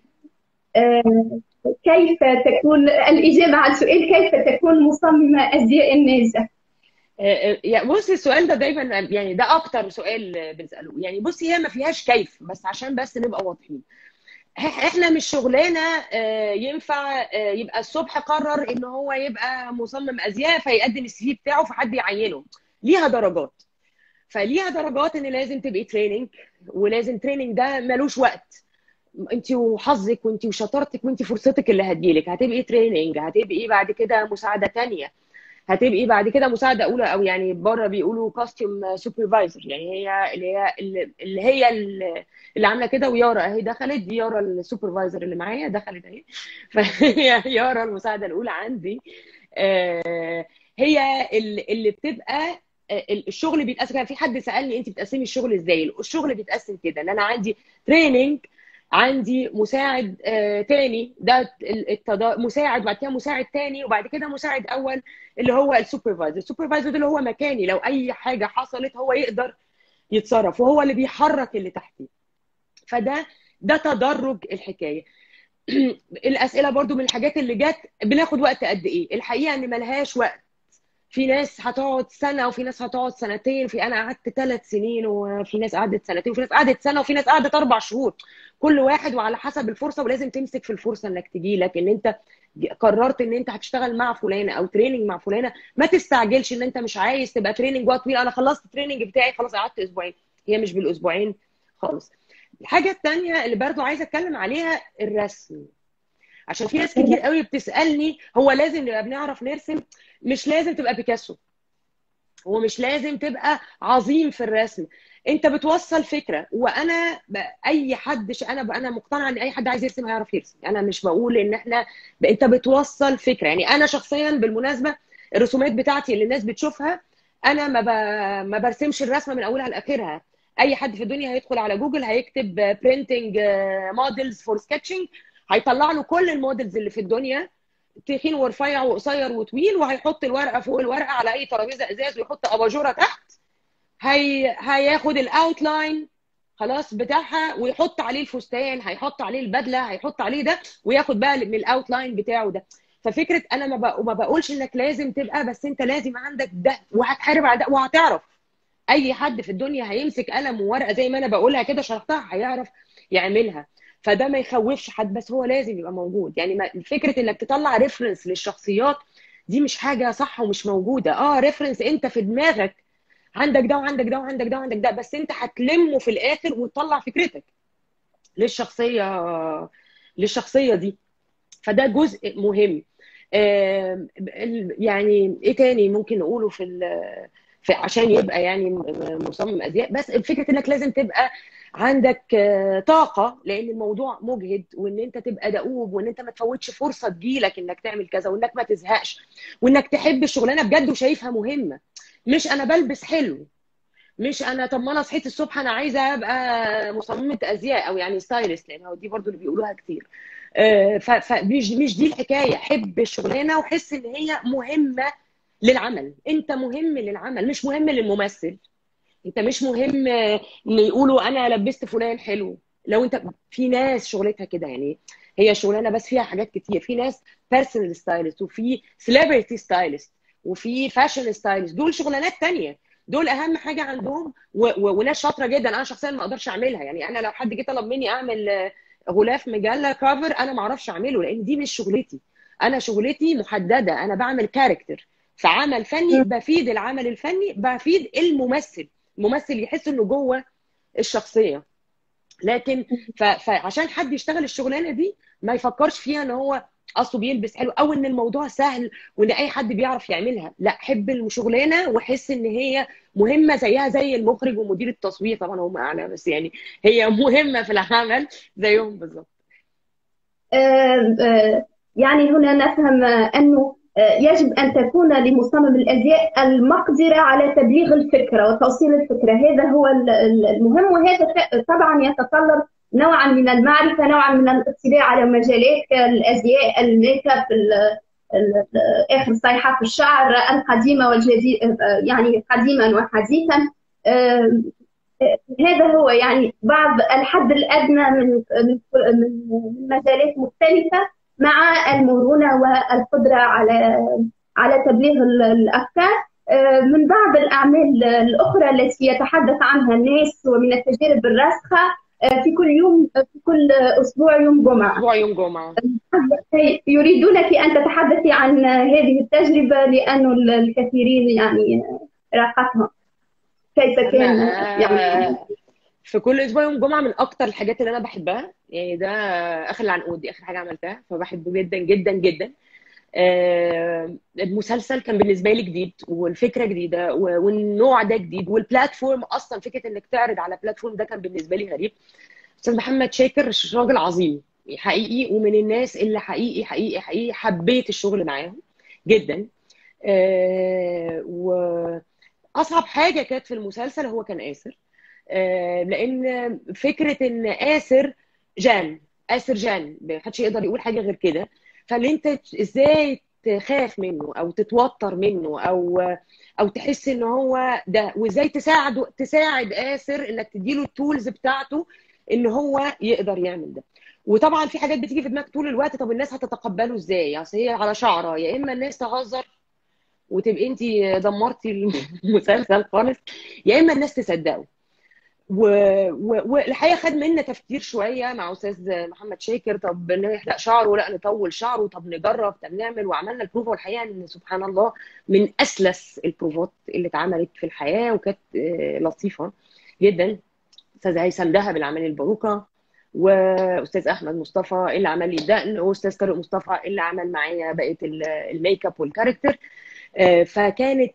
A: كيف تكون الإجابة على السؤال كيف تكون مصممة أزياء ناجحة.
B: يعني بصي السؤال ده دايما يعني ده اكتر سؤال بنساله. يعني بصي هي ما فيهاش كيف، بس عشان بس نبقى واضحين، احنا مش شغلانه ينفع يبقى الصبح قرر ان هو يبقى مصمم ازياء فيقدم السي في بتاعه فحد يعينه. ليها درجات، فليها درجات ان لازم تبقي تريننج، ولازم تريننج ده ملوش وقت. انت وحظك وانت وشطارتك وانت فرصتك اللي هتجيلك. هتبقي تريننج، هتبقي بعد كده مساعده تانية، هتبقي بعد كده مساعده اولى، او يعني بره بيقولوا كاستيوم سوبرفايزر. يعني هي اللي عامله كده. ويارا اهي دخلت، دي يارا السوبرفايزر اللي معايا دخلت اهي. فهي يارا المساعده الاولى عندي. هي اللي بتبقى الشغل بيتقسم. كان في حد سالني انت بتقسمي الشغل ازاي؟ الشغل بيتقسم كده ان انا عندي تريننج، عندي مساعد تاني، ده مساعد، وبعد كده مساعد تاني، وبعد كده مساعد اول اللي هو السوبرفايزر. السوبرفايزر ده اللي هو مكاني، لو اي حاجه حصلت هو يقدر يتصرف وهو اللي بيحرك اللي تحتيه. ده تدرج الحكايه. الاسئله برضو من الحاجات اللي جت بناخد وقت قد ايه. الحقيقه ان ملهاش وقت. في ناس هتقعد سنه، وفي ناس هتقعد سنتين، في انا قعدت 3 سنين، وفي ناس قعدت سنتين، وفي ناس قعدت سنه، وفي ناس قعدت 4 شهور. كل واحد وعلى حسب الفرصه. ولازم تمسك في الفرصه انك تجي لك، ان انت قررت ان انت هتشتغل مع فلانه او تريننج مع فلانه. ما تستعجلش ان انت مش عايز تبقى تريننج وقت طويل. انا خلصت التريننج بتاعي خلاص قعدت اسبوعين. هي مش بالاسبوعين خالص. الحاجه الثانيه اللي برضو عايزه اتكلم عليها الرسم، عشان في ناس كتير قوي بتسالني هو لازم نبقى بنعرف نرسم؟ مش لازم تبقى بيكاسو، ومش لازم تبقى عظيم في الرسم. انت بتوصل فكره. وانا اي حد انا مقتنعه ان اي حد عايز يرسم هيعرف يرسم. انا مش بقول ان احنا انت بتوصل فكره. يعني انا شخصيا بالمناسبه الرسومات بتاعتي اللي الناس بتشوفها، انا ما برسمش الرسمه من اولها لاخرها. اي حد في الدنيا هيدخل على جوجل هيكتب برينتنج موديلز فور سكتشنج، هيطلع له كل الموديلز اللي في الدنيا، تخين ورفيع وقصير وطويل، وهيحط الورقه فوق الورقه على اي ترابيزه ازاز، ويحط اباجوره تحت. هياخد الاوتلاين خلاص بتاعها ويحط عليه الفستان، هيحط عليه البدله، هيحط عليه ده، وياخد بقى من الاوتلاين بتاعه ده. ففكره انا ما بقولش انك لازم تبقى، بس انت لازم عندك ده، وهتحارب على ده، وهتعرف. اي حد في الدنيا هيمسك قلم وورقه زي ما انا بقولها كده شرحتها هيعرف يعملها. فده ما يخوفش حد، بس هو لازم يبقى موجود. يعني فكره انك تطلع ريفرنس للشخصيات دي مش حاجه صح ومش موجوده. ريفرنس انت في دماغك عندك ده وعندك ده وعندك ده وعندك ده، بس انت هتلمه في الاخر وتطلع فكرتك للشخصيه دي. فده جزء مهم. يعني ايه تاني ممكن نقوله في عشان يبقى يعني مصمم ازياء؟ بس فكره انك لازم تبقى عندك طاقه، لان الموضوع مجهد، وان انت تبقى دؤوب، وان انت ما تفوتش فرصه تجيلك انك تعمل كذا، وانك ما تزهقش، وانك تحب الشغلانه بجد وشايفها مهمه. مش انا بلبس حلو، مش انا طب ما انا صحيت الصبح انا عايزه ابقى مصممه ازياء او يعني ستايلست، لان هو دي برضو اللي بيقولوها كتير. فمش دي الحكايه. حب الشغلانه وحس ان هي مهمه للعمل، انت مهم للعمل مش مهم للممثل. انت مش مهم ان يقولوا انا لبست فلان حلو. لو انت في ناس شغلتها كده يعني، هي شغلانه بس فيها حاجات كتير. في ناس بيرسونال ستايلست، وفي سيلبرتي ستايلست، وفي فاشن ستايلست، دول شغلانات تانية. دول اهم حاجه عندهم وناس شاطره جدا. انا شخصيا ما اقدرش اعملها. يعني انا لو حد جه طلب مني اعمل غلاف مجله كفر، انا ما اعرفش اعمله لان دي مش شغلتي. انا شغلتي محدده، انا بعمل كاركتر في عمل فني، بفيد العمل الفني، بفيد الممثل. الممثل يحس انه جوه الشخصيه. لكن فعشان حد يشتغل الشغلانه دي ما يفكرش فيها ان هو اصله بيلبس حلو او ان الموضوع سهل وان اي حد بيعرف يعملها. لا، حب الشغلانه وحس ان هي مهمه زيها زي المخرج ومدير التصوير. طبعا هم اعلى، بس يعني هي مهمه في العمل زيهم بالظبط.
A: يعني هنا نفهم أنه يجب أن تكون لمصمم الأزياء المقدرة على تبليغ الفكرة وتوصيل الفكرة. هذا هو المهم، وهذا طبعا يتطلب نوعا من المعرفة، نوعا من الاطلاع على مجالات الأزياء، الميك اب، آخر صيحة في الشعر، القديمة والجديد، يعني قديما وحديثا. هذا هو يعني بعض الحد الأدنى من مجالات مختلفة، مع المرونة والقدرة على تبليغ الأفكار. من بعض الأعمال الأخرى التي يتحدث عنها الناس ومن التجارب الراسخة، في كل أسبوع يوم جمعة.
B: اسبوع يوم جمعه.
A: يريدونك أن تتحدثي عن هذه التجربة لأن الكثيرين يعني راقتها. كيف كان يعني؟
B: في كل اسبوع يوم جمعه من اكتر الحاجات اللي انا بحبها. يعني ده اخر العنقود، دي اخر حاجه عملتها، فبحبه جدا جدا جدا. المسلسل كان بالنسبه لي جديد، والفكره جديده، والنوع ده جديد، والبلاتفورم اصلا فكره انك تعرض على بلاتفورم ده كان بالنسبه لي غريب. استاذ محمد شاكر راجل عظيم حقيقي، ومن الناس اللي حقيقي حقيقي حقيقي حبيت الشغل معاهم جدا. واصعب حاجه كانت في المسلسل هو كان آسر. لان فكره ان آسر جان ما حدش يقدر يقول حاجه غير كده. فاللي انت ازاي تخاف منه او تتوتر منه او تحس ان هو ده، وازاي تساعد آسر انك تديله التولز بتاعته ان هو يقدر يعمل ده. وطبعا في حاجات بتيجي في دماغك طول الوقت، طب الناس هتتقبله ازاي؟ يعني هي على شعره، يا اما الناس تهزر وتبقي انت دمرتي المسلسل خالص، يا اما الناس تصدقه. والحقيقه خد منا تفكير شويه مع استاذ محمد شاكر، طب نحلق شعره، لا نطول شعره، طب نجرب، طب نعمل. وعملنا البروفا، والحقيقه ان سبحان الله من اسلس البروفات اللي اتعملت في الحياه، وكانت لطيفه جدا. استاذ هيثم دهب اللي عمل الباروكه، واستاذ احمد مصطفى اللي عمل لي الدقن، واستاذ طارق مصطفى اللي عمل معايا بقيه الميك اب والكاركتر. فكانت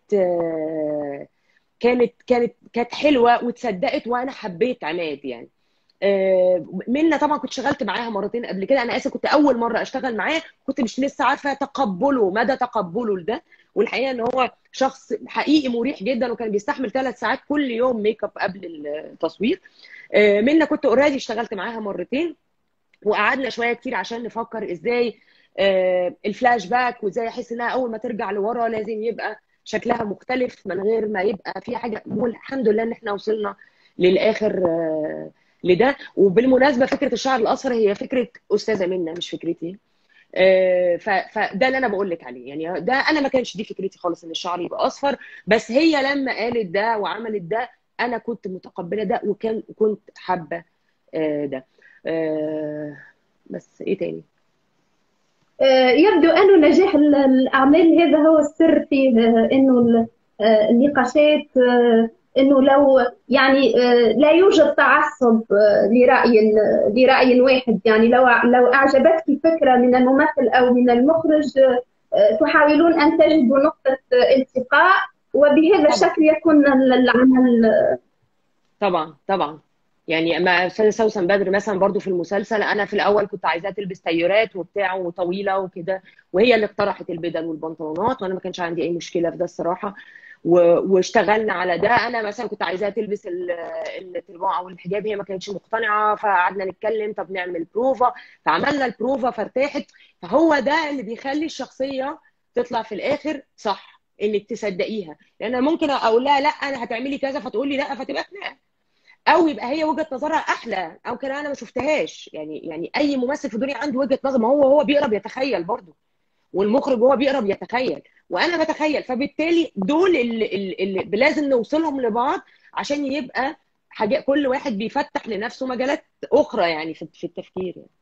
B: كانت حلوه وتصدقت، وانا حبيت عماد يعني. منى طبعا كنت اشتغلت معاها مرتين قبل كده. انا اسف كنت اول مره اشتغل معاه، كنت مش لسه عارفه مدى تقبله لده. والحقيقه ان هو شخص حقيقي مريح جدا، وكان بيستحمل 3 ساعات كل يوم ميك اب قبل التصوير. منى كنت اوريدي اشتغلت معاها مرتين، وقعدنا شويه كتير عشان نفكر ازاي الفلاش باك، وازاي احس انها اول ما ترجع لورا لازم يبقى شكلها مختلف من غير ما يبقى في حاجه. والحمد لله ان احنا وصلنا للاخر لده. وبالمناسبه فكره الشعر الاصفر هي فكره استاذه منى مش فكرتي. فده اللي انا بقول لك عليه. يعني ده انا ما كانش دي فكرتي خالص ان الشعر يبقى اصفر، بس هي لما قالت ده وعملت ده انا كنت متقبله ده، كنت حابه ده. بس ايه تاني؟
A: يبدو أن نجاح الأعمال هذا هو السر في أنه النقاشات، أنه لو يعني لا يوجد تعصب لرأي واحد. يعني لو أعجبتك فكرة من الممثل أو من المخرج، تحاولون أن تجدوا نقطة التقاء، وبهذا الشكل يكون العمل.
B: طبعا يعني ما استاذه سوسن بدر مثلا برضو في المسلسل، انا في الاول كنت عايزاها تلبس تيارات وبتاع وطويله وكده، وهي اللي اقترحت البدل والبنطلونات، وانا ما كانش عندي اي مشكله في ده الصراحه. واشتغلنا على ده. انا مثلا كنت عايزاها تلبس الترباع او الحجاب، هي ما كانتش مقتنعه، فقعدنا نتكلم طب نعمل بروفا، فعملنا البروفا فارتاحت. فهو ده اللي بيخلي الشخصيه تطلع في الاخر صح، انك تصدقيها، لان أنا ممكن اقول لها لا انا هتعملي كذا فتقول لي لا فتبقى خناقه، او يبقى هي وجهه نظرها احلى، او كان انا ما شفتهاش. يعني اي ممثل في الدنيا عنده وجهه نظر، ما هو بيقرا بيتخيل برضه، والمخرج هو بيقرا بيتخيل وانا بتخيل، فبالتالي دول اللي لازم نوصلهم لبعض عشان يبقى حاجه كل واحد بيفتح لنفسه مجالات اخرى يعني في التفكير يعني.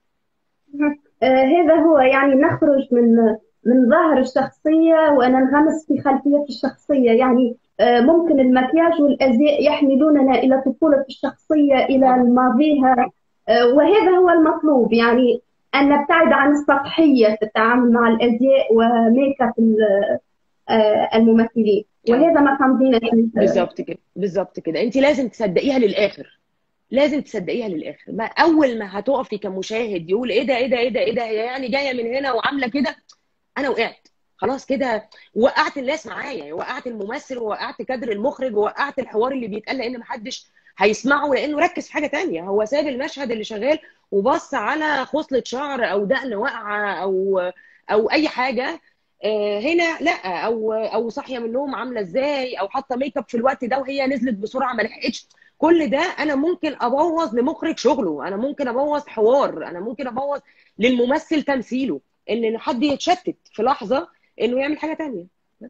A: هذا هو، يعني نخرج من ظاهر الشخصية وننغمس في خلفية الشخصية. يعني ممكن المكياج والأزياء يحملوننا إلى طفولة الشخصية، إلى
B: طبعا
A: ماضيها. وهذا هو المطلوب، يعني أن نبتعد عن السطحية في التعامل مع الأزياء وميك اب الممثلين، وهذا ما تمضينا فيه.
B: بالظبط كده، بالظبط كده. انت لازم تصدقيها للاخر، لازم تصدقيها للاخر. ما اول ما هتقفي كمشاهد يقول ايه ده ايه ده ايه ده ايه ده، هي يعني جايه من هنا وعامله كده، انا وقعت خلاص كده، وقعت الناس معايا يعني، وقعت الممثل ووقعت كادر المخرج ووقعت الحوار اللي بيتقال، لان محدش هيسمعه، لانه ركز في حاجه تانية، هو ساب المشهد اللي شغال وبص على خصله شعر او دقن واقعه او اي حاجه. هنا لا، او صاحيه من النوم عامله ازاي، او حاطه ميك اب في الوقت ده وهي نزلت بسرعه ما لحقتش. كل ده انا ممكن ابوظ لمخرج شغله، انا ممكن ابوظ حوار، انا ممكن ابوظ للممثل تمثيله، ان حد يتشتت في لحظه انه يعمل حاجه تانية.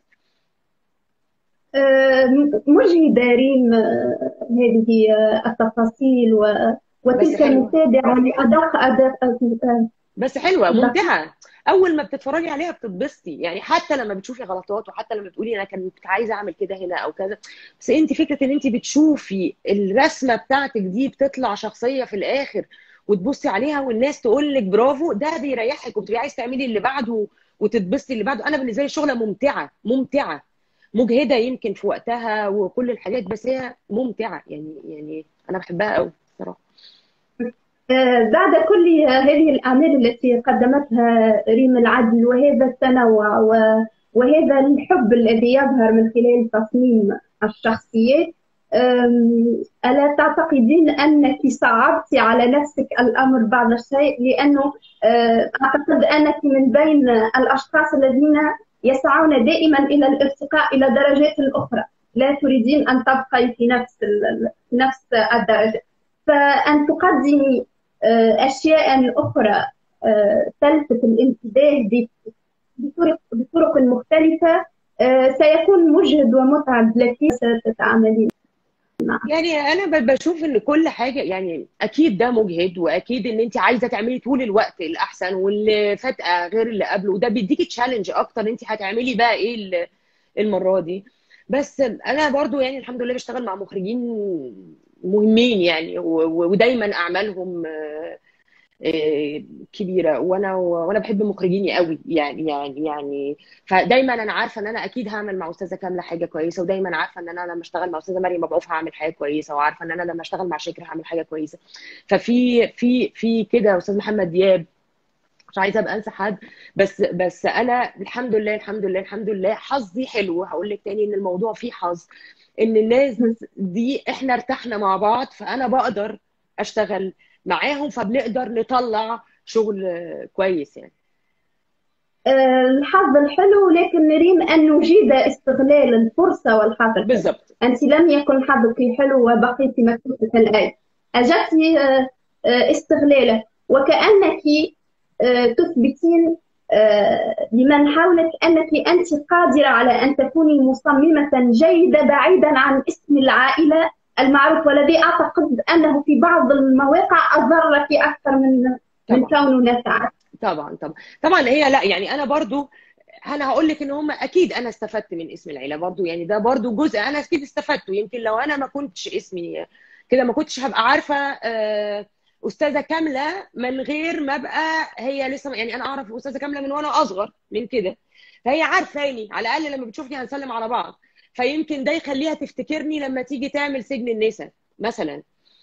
A: مجهدة ريم هذه التفاصيل
B: بس
A: وتلك
B: حلوه،
A: المتابعة لأدق أدق
B: بس حلوه
A: دقيق.
B: ممتعه. اول ما بتتفرجي عليها بتتبسطي يعني، حتى لما بتشوفي غلطات، وحتى لما بتقولي انا كنت عايزه اعمل كده هنا او كذا، بس انت فكره ان انت بتشوفي الرسمه بتاعتك دي بتطلع شخصيه في الاخر، وتبصي عليها والناس تقول لك برافو، ده بيريحك وبتبقي عايز تعملي اللي بعده وتتبسطي اللي بعده. انا بالنسبه لي الشغله ممتعه، ممتعه مجهده يمكن في وقتها وكل الحاجات، بس هي ممتعه يعني انا بحبها قوي صراحه.
A: بعد كل هذه الأعمال التي قدمتها ريم العدل، وهذا التنوع وهذا الحب الذي يظهر من خلال تصميم الشخصيات، ألا تعتقدين أنك صعبت على نفسك الأمر بعض الشيء؟ لأنه أعتقد أنك من بين الأشخاص الذين يسعون دائما إلى الارتقاء إلى درجات أخرى، لا تريدين أن تبقي في نفس الدرجة، فأن تقدمي أشياء أخرى تلفت الانتباه بطرق مختلفة، سيكون مجهد ومتعب لك ستتعاملين معه.
B: يعني انا بشوف ان كل حاجه يعني اكيد ده مجهد، واكيد ان انت عايزه تعملي طول الوقت الاحسن واللي فاتقه غير اللي قبله، وده بيديكي تشالنج اكتر انت هتعملي بقى ايه المره دي. بس انا برضو يعني الحمد لله بشتغل مع مخرجين مهمين يعني، ودايما اعمالهم كبيره، وانا بحب مخرجيني قوي يعني فدايما انا عارفه ان انا اكيد هعمل مع استاذه كامله حاجه كويسه، ودايما عارفه ان انا لما اشتغل مع استاذه مريم مبعوف هعمل حاجه كويسه، وعارفه ان انا لما اشتغل مع شكر هعمل حاجه كويسه. ففي كده استاذ محمد دياب، مش عايزه ابقى انسى حد، بس انا الحمد لله الحمد لله الحمد لله حظي حلو. هقول لك تاني ان الموضوع فيه حظ، ان الناس دي احنا ارتحنا مع بعض، فانا بقدر اشتغل معاهم، فبنقدر نطلع شغل كويس يعني.
A: الحظ الحلو، لكن نريم أن نجيد استغلال الفرصة والحظ الحلو.
B: بالظبط.
A: أنت لم يكن حظك حلو وبقيت مكتوبة الآن، أجدت استغلاله، وكأنك تثبتين لمن حولك أنك أنت قادرة على أن تكوني مصممة جيدة بعيدا عن اسم العائلة المعروف، والذي أعتقد أنه في بعض المواقع أضرك أكثر من
B: طبعا
A: كونه نفعك.
B: طبعا هي لا يعني انا برضو، انا هقول لك ان هم اكيد انا استفدت من اسم العيله برضو، يعني ده برضو جزء انا اكيد استفدته. يمكن لو انا ما كنتش اسمي كده ما كنتش هبقى عارفه استاذه كامله من غير ما ابقى هي لسه يعني. انا اعرف استاذه كامله من وانا اصغر من كده، فهي عارفاني على الاقل لما بتشوفني هنسلم على بعض، فيمكن ده يخليها تفتكرني لما تيجي تعمل سجن النساء مثلا.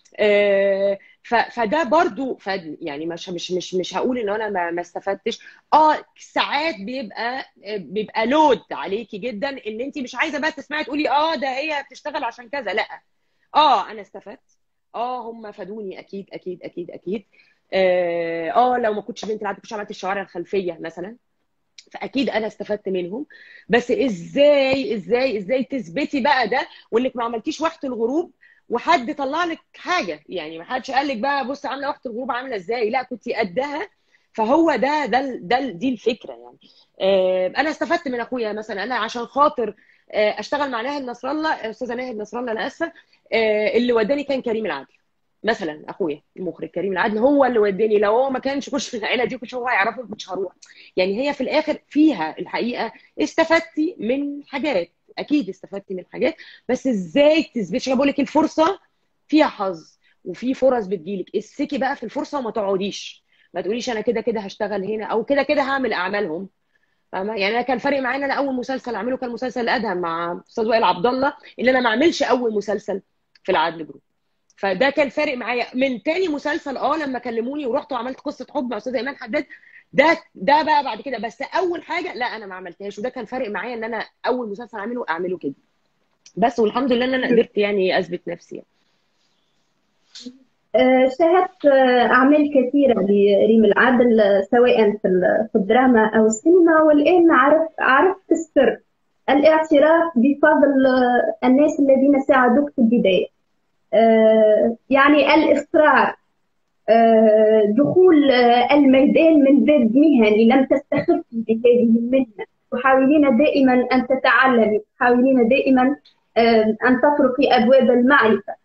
B: فده برضو فادني يعني، مش هقول ان انا ما استفدتش. ساعات بيبقى لود عليكي جدا، ان انت مش عايزه بقى تسمعي تقولي ده هي بتشتغل عشان كذا، لا. انا استفدت، هم فادوني اكيد اكيد اكيد اكيد. لو ما كنتش بنت العادة كنتش عملت الشوارع الخلفيه مثلا، فاكيد انا استفدت منهم. بس ازاي تثبتي بقى ده، وانك ما عملتيش وقت الغروب وحد طلع لك حاجه، يعني ما حدش قال لك بقى بص عامله وقت الغروب عامله ازاي، لا كنت قدها. فهو دي الفكره يعني. انا استفدت من اخويا مثلا، انا عشان خاطر اشتغل مع ناهد نصر الله، استاذه ناهد نصر الله انا اسفه، اللي وداني كان كريم العدل مثلا. اخويا المخرج كريم العدل هو اللي وداني، لو هو ما كانش كنتش في العيله دي كنتش هو هيعرفه كنتش هروح. يعني هي في الاخر فيها الحقيقه استفدتي من حاجات، اكيد استفدتي من حاجات. بس ازاي تثبتي؟ انا بقول لك الفرصه فيها حظ، وفي فرص بتجيلك، امسكي بقى في الفرصه وما تقعديش، ما تقوليش انا كده كده هشتغل هنا او كده كده هعمل اعمالهم. فاهمه؟ يعني انا كان فارق معايا ان انا اول مسلسل اعمله كان مسلسل الادهم مع استاذ وائل عبد الله، ان انا ما اعملش اول مسلسل في العدل جروب. فده كان فارق معايا. من تاني مسلسل لما كلموني ورحت وعملت قصه حب مع استاذه ايمان حداد، ده بقى بعد كده. بس اول حاجه لا انا ما عملتهاش، وده كان فارق معايا ان انا اول مسلسل اعمله كده بس. والحمد لله ان انا قدرت يعني اثبت نفسي يعني.
A: شاهدت أعمال كثيرة لريم العدل، سواء في الدراما أو السينما، والآن عرفت السر: الاعتراف بفضل الناس الذين ساعدوك في البداية. يعني الإصرار، دخول الميدان من باب مهني، لم تستخفي بهذه المهنة، تحاولين دائما أن تتعلمي، تحاولين دائما أن تطرقي أبواب المعرفة،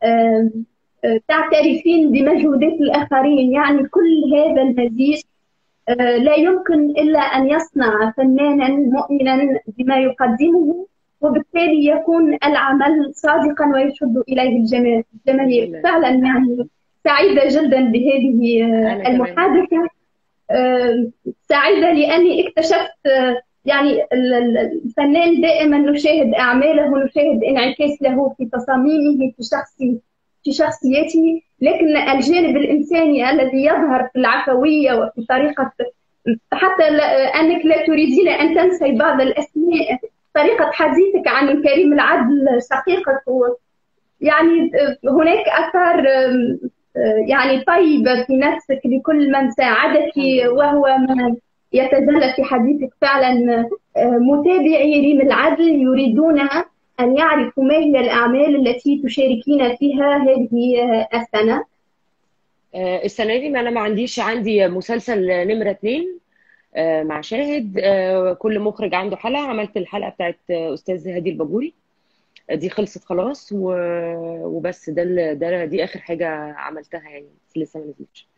A: تعترفين بمجهودات الآخرين. يعني كل هذا المزيج لا يمكن إلا أن يصنع فنانا مؤمنا بما يقدمه، وبالتالي يكون العمل صادقا ويشد إليه الجماهير. فعلا يعني سعيدة جدا بهذه المحادثة. سعيدة لأني اكتشفت يعني الفنان دائما نشاهد أعماله، نشاهد انعكاس له في تصاميمه، في شخصيته، لكن الجانب الإنساني الذي يظهر في العفوية وفي طريقة، حتى أنك لا تريدين أن تنسي بعض الأسماء، طريقة حديثك عن كريم العدل شقيقك، يعني هناك أثار يعني طيبة في نفسك لكل من ساعدك، وهو ما يتجلى في حديثك. فعلا متابعي ريم العدل يريدون أن يعرفوا ما هي الأعمال التي تشاركين فيها هذه السنة.
B: السنة دي ما أنا ما عندي مسلسل نمرة 2 مع شاهد. كل مخرج عنده حلقة. عملت الحلقة بتاعت أستاذ هادي الباجوري، دي خلصت خلاص وبس. دي آخر حاجة عملتها يعني، لسه ما نزلتش.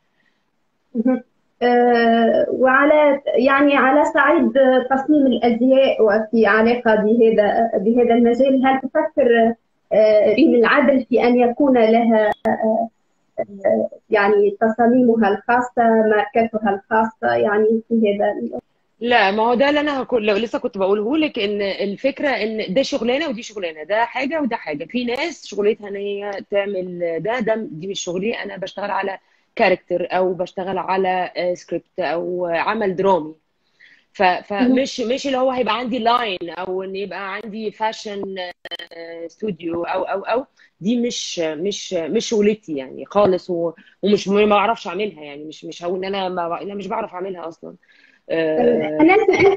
A: وعلى يعني على صعيد تصميم الأزياء وفي علاقة بهذا المجال، هل تفكر ريم العدل في أن يكون لها يعني تصاميمها الخاصة، ماركتها الخاصة يعني في هذا؟
B: لا، ما هو ده اللي انا لسه كنت بقوله لك، ان الفكره ان ده شغلانه ودي شغلانه، ده حاجه وده حاجه. في ناس شغلتها ان هي تعمل دي مش شغلي. انا بشتغل على كاركتر او بشتغل على سكريبت او عمل درامي. فمش اللي هو هيبقى عندي لاين او ان يبقى عندي فاشن استوديو او دي مش شغلتي يعني خالص. ومش ما بعرفش اعملها يعني. مش هقول ان انا مش بعرف اعملها اصلا.
A: أنا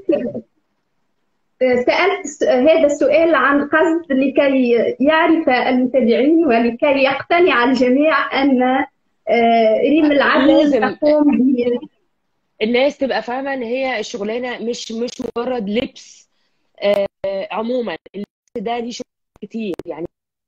A: سألت هذا السؤال عن قصد لكي يعرف المتابعين ولكي يقتنع الجميع أن ريم العدل تقوم
B: الناس تبقى فاهمة ان هي الشغلانة مش مجرد لبس. عموما اللبس ده ليه شغل كتير يعني.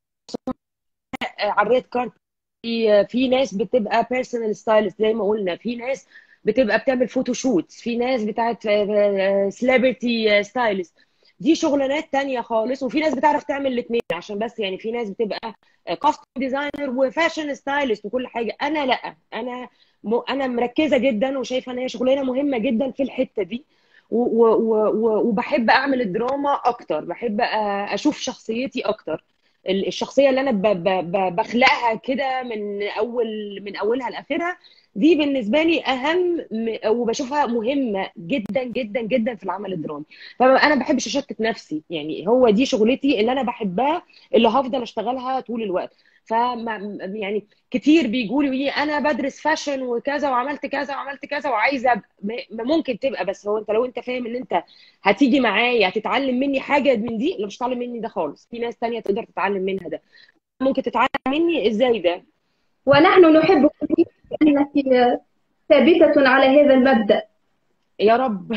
B: على الريد كارت في ناس بتبقى بيرسونال ستايلست زي ما قلنا، في ناس بتبقى بتعمل فوتوشوت، في ناس بتاعت سليبرتي ستايلست، دي شغلانات تانية خالص. وفي ناس بتعرف تعمل الاثنين عشان بس يعني في ناس بتبقى كاستم ديزاينر وفاشن ستايلست وكل حاجة. انا لا، انا مركزة جدا وشايفة ان هي شغلانة مهمة جدا في الحتة دي. وبحب اعمل الدراما اكتر، بحب اشوف شخصيتي اكتر، الشخصيه اللي انا بخلقها كده من اولها لاخرها. دي بالنسبه لي اهم وبشوفها مهمه جدا جدا جدا في العمل الدرامي. فانا ما بحبش اشتت نفسي يعني. هو دي شغلتي اللي انا بحبها، اللي هفضل اشتغلها طول الوقت. يعني كتير بيجوا لي انا بدرس فاشن وكذا وعملت كذا وعملت كذا وعايزه ممكن تبقى، بس هو انت لو انت فاهم ان انت هتيجي معايا هتتعلم مني حاجه من دي، لا مش هتتعلم مني ده خالص، في ناس تانية تقدر تتعلم منها ده. ممكن تتعلم مني ازاي ده.
A: ونحن نحبك لأنك ثابتة على هذا المبدأ.
B: يا رب.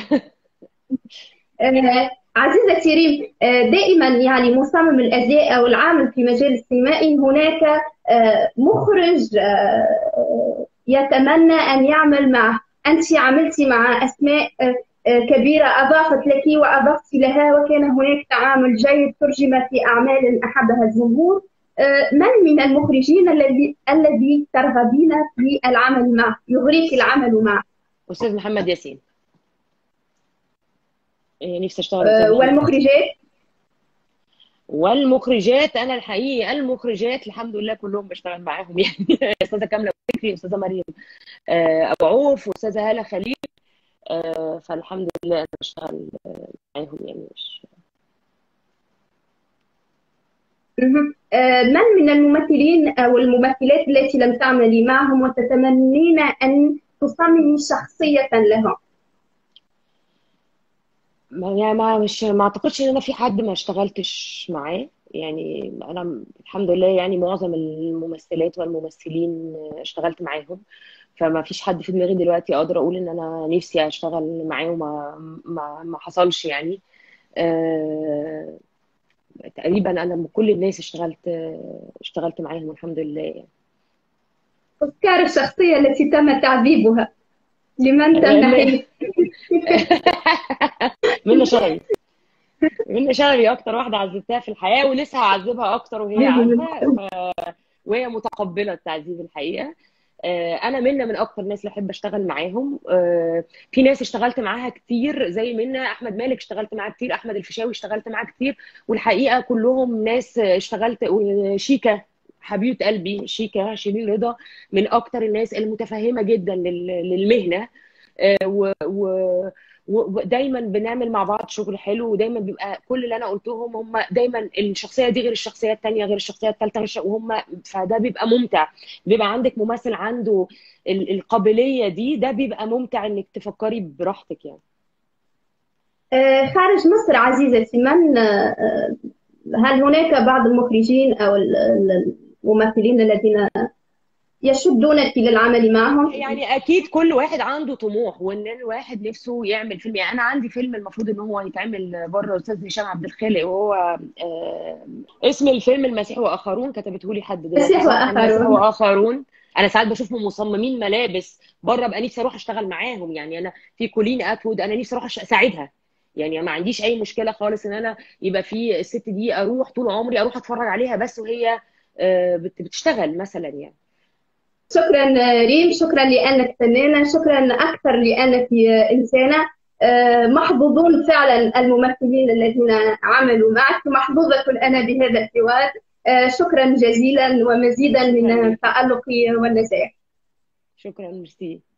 A: عزيزتي ريم، دائما يعني مصمم الأزياء أو العامل في مجال السينمائي هناك مخرج يتمنى أن يعمل معه. أنت عملتي مع أسماء كبيرة أضافت لك وأضفت لها، وكان هناك تعامل جيد ترجم في أعمال أحبها الجمهور. من المخرجين الذي ترغبين في العمل معه، يغريك العمل معه؟
B: استاذ محمد ياسين. نفسي اشتغل استاذ محمد. والمخرجات انا الحقيقه المخرجات الحمد لله كلهم بشتغل معاهم يعني استاذه كامله فكري، استاذه مريم ابو عوف، واستاذه هاله خليل، فالحمد لله انا بشتغل معاهم يعني. مش
A: من الممثلين او الممثلات التي لم تعملي معهم وتتمنين ان تصممي شخصيه لهم؟
B: ما اعتقدش ان انا في حد ما اشتغلتش معاه يعني. انا الحمد لله يعني معظم الممثلات والممثلين اشتغلت معاهم، فما فيش حد في دماغي دلوقتي اقدر اقول ان انا نفسي اشتغل معاه وما حصلش يعني. أه... تقريبا انا كل الناس اشتغلت معاهم الحمد لله يعني.
A: اذكر الشخصيه التي تم تعذيبها، لمن تمنحين؟
B: منى شلبي. منى شلبي اكتر واحده عذبتها في الحياه، ولسه هعذبها اكتر وهي عارفه وهي متقبله التعذيب الحقيقه. انا من اكتر الناس اللي احب اشتغل معاهم. في ناس اشتغلت معاها كتير زي احمد مالك اشتغلت معاه كتير، احمد الفيشاوي اشتغلت معاه كتير، والحقيقه كلهم ناس اشتغلت. شيكا حبيبه قلبي شيكا شيرين رضا من اكتر الناس المتفهمه جدا للمهنه. ودايما بنعمل مع بعض شغل حلو، ودايما بيبقى كل اللي انا قلتهم هم دايما الشخصيه دي غير الشخصيه الثانيه غير الشخصيه الثالثه وهم، فده بيبقى ممتع. بيبقى عندك ممثل عنده القابليه دي، ده بيبقى ممتع انك تفكري براحتك يعني.
A: خارج مصر عزيزتي، هل هناك بعض المخرجين او الممثلين الذين يشدونك للعمل معهم؟
B: يعني اكيد كل واحد عنده طموح، وان الواحد نفسه يعمل فيلم. يعني انا عندي فيلم المفروض ان هو يتعمل بره استاذ هشام عبد الخالق، وهو اسم الفيلم المسيح واخرون، كتبته لي حد دلوقتي
A: المسيح
B: المسيح
A: واخرون.
B: واخرون. انا ساعات بشوف مصممين ملابس بره بقى نفسي اروح اشتغل معاهم يعني. انا في كولين اتوود انا نفسي اروح اساعدها يعني، ما عنديش اي مشكله خالص ان انا يبقى في الست دي اروح طول عمري اروح اتفرج عليها بس وهي بتشتغل مثلا يعني.
A: شكرا ريم، شكرا لأنك فنانة، شكرا أكثر لأنك إنسانة. محظوظون فعلا الممثلين الذين عملوا معك، محظوظة أنا بهذا الحوار. شكرا جزيلا ومزيدا من التألق والنجاح.
B: شكرا ميرسي.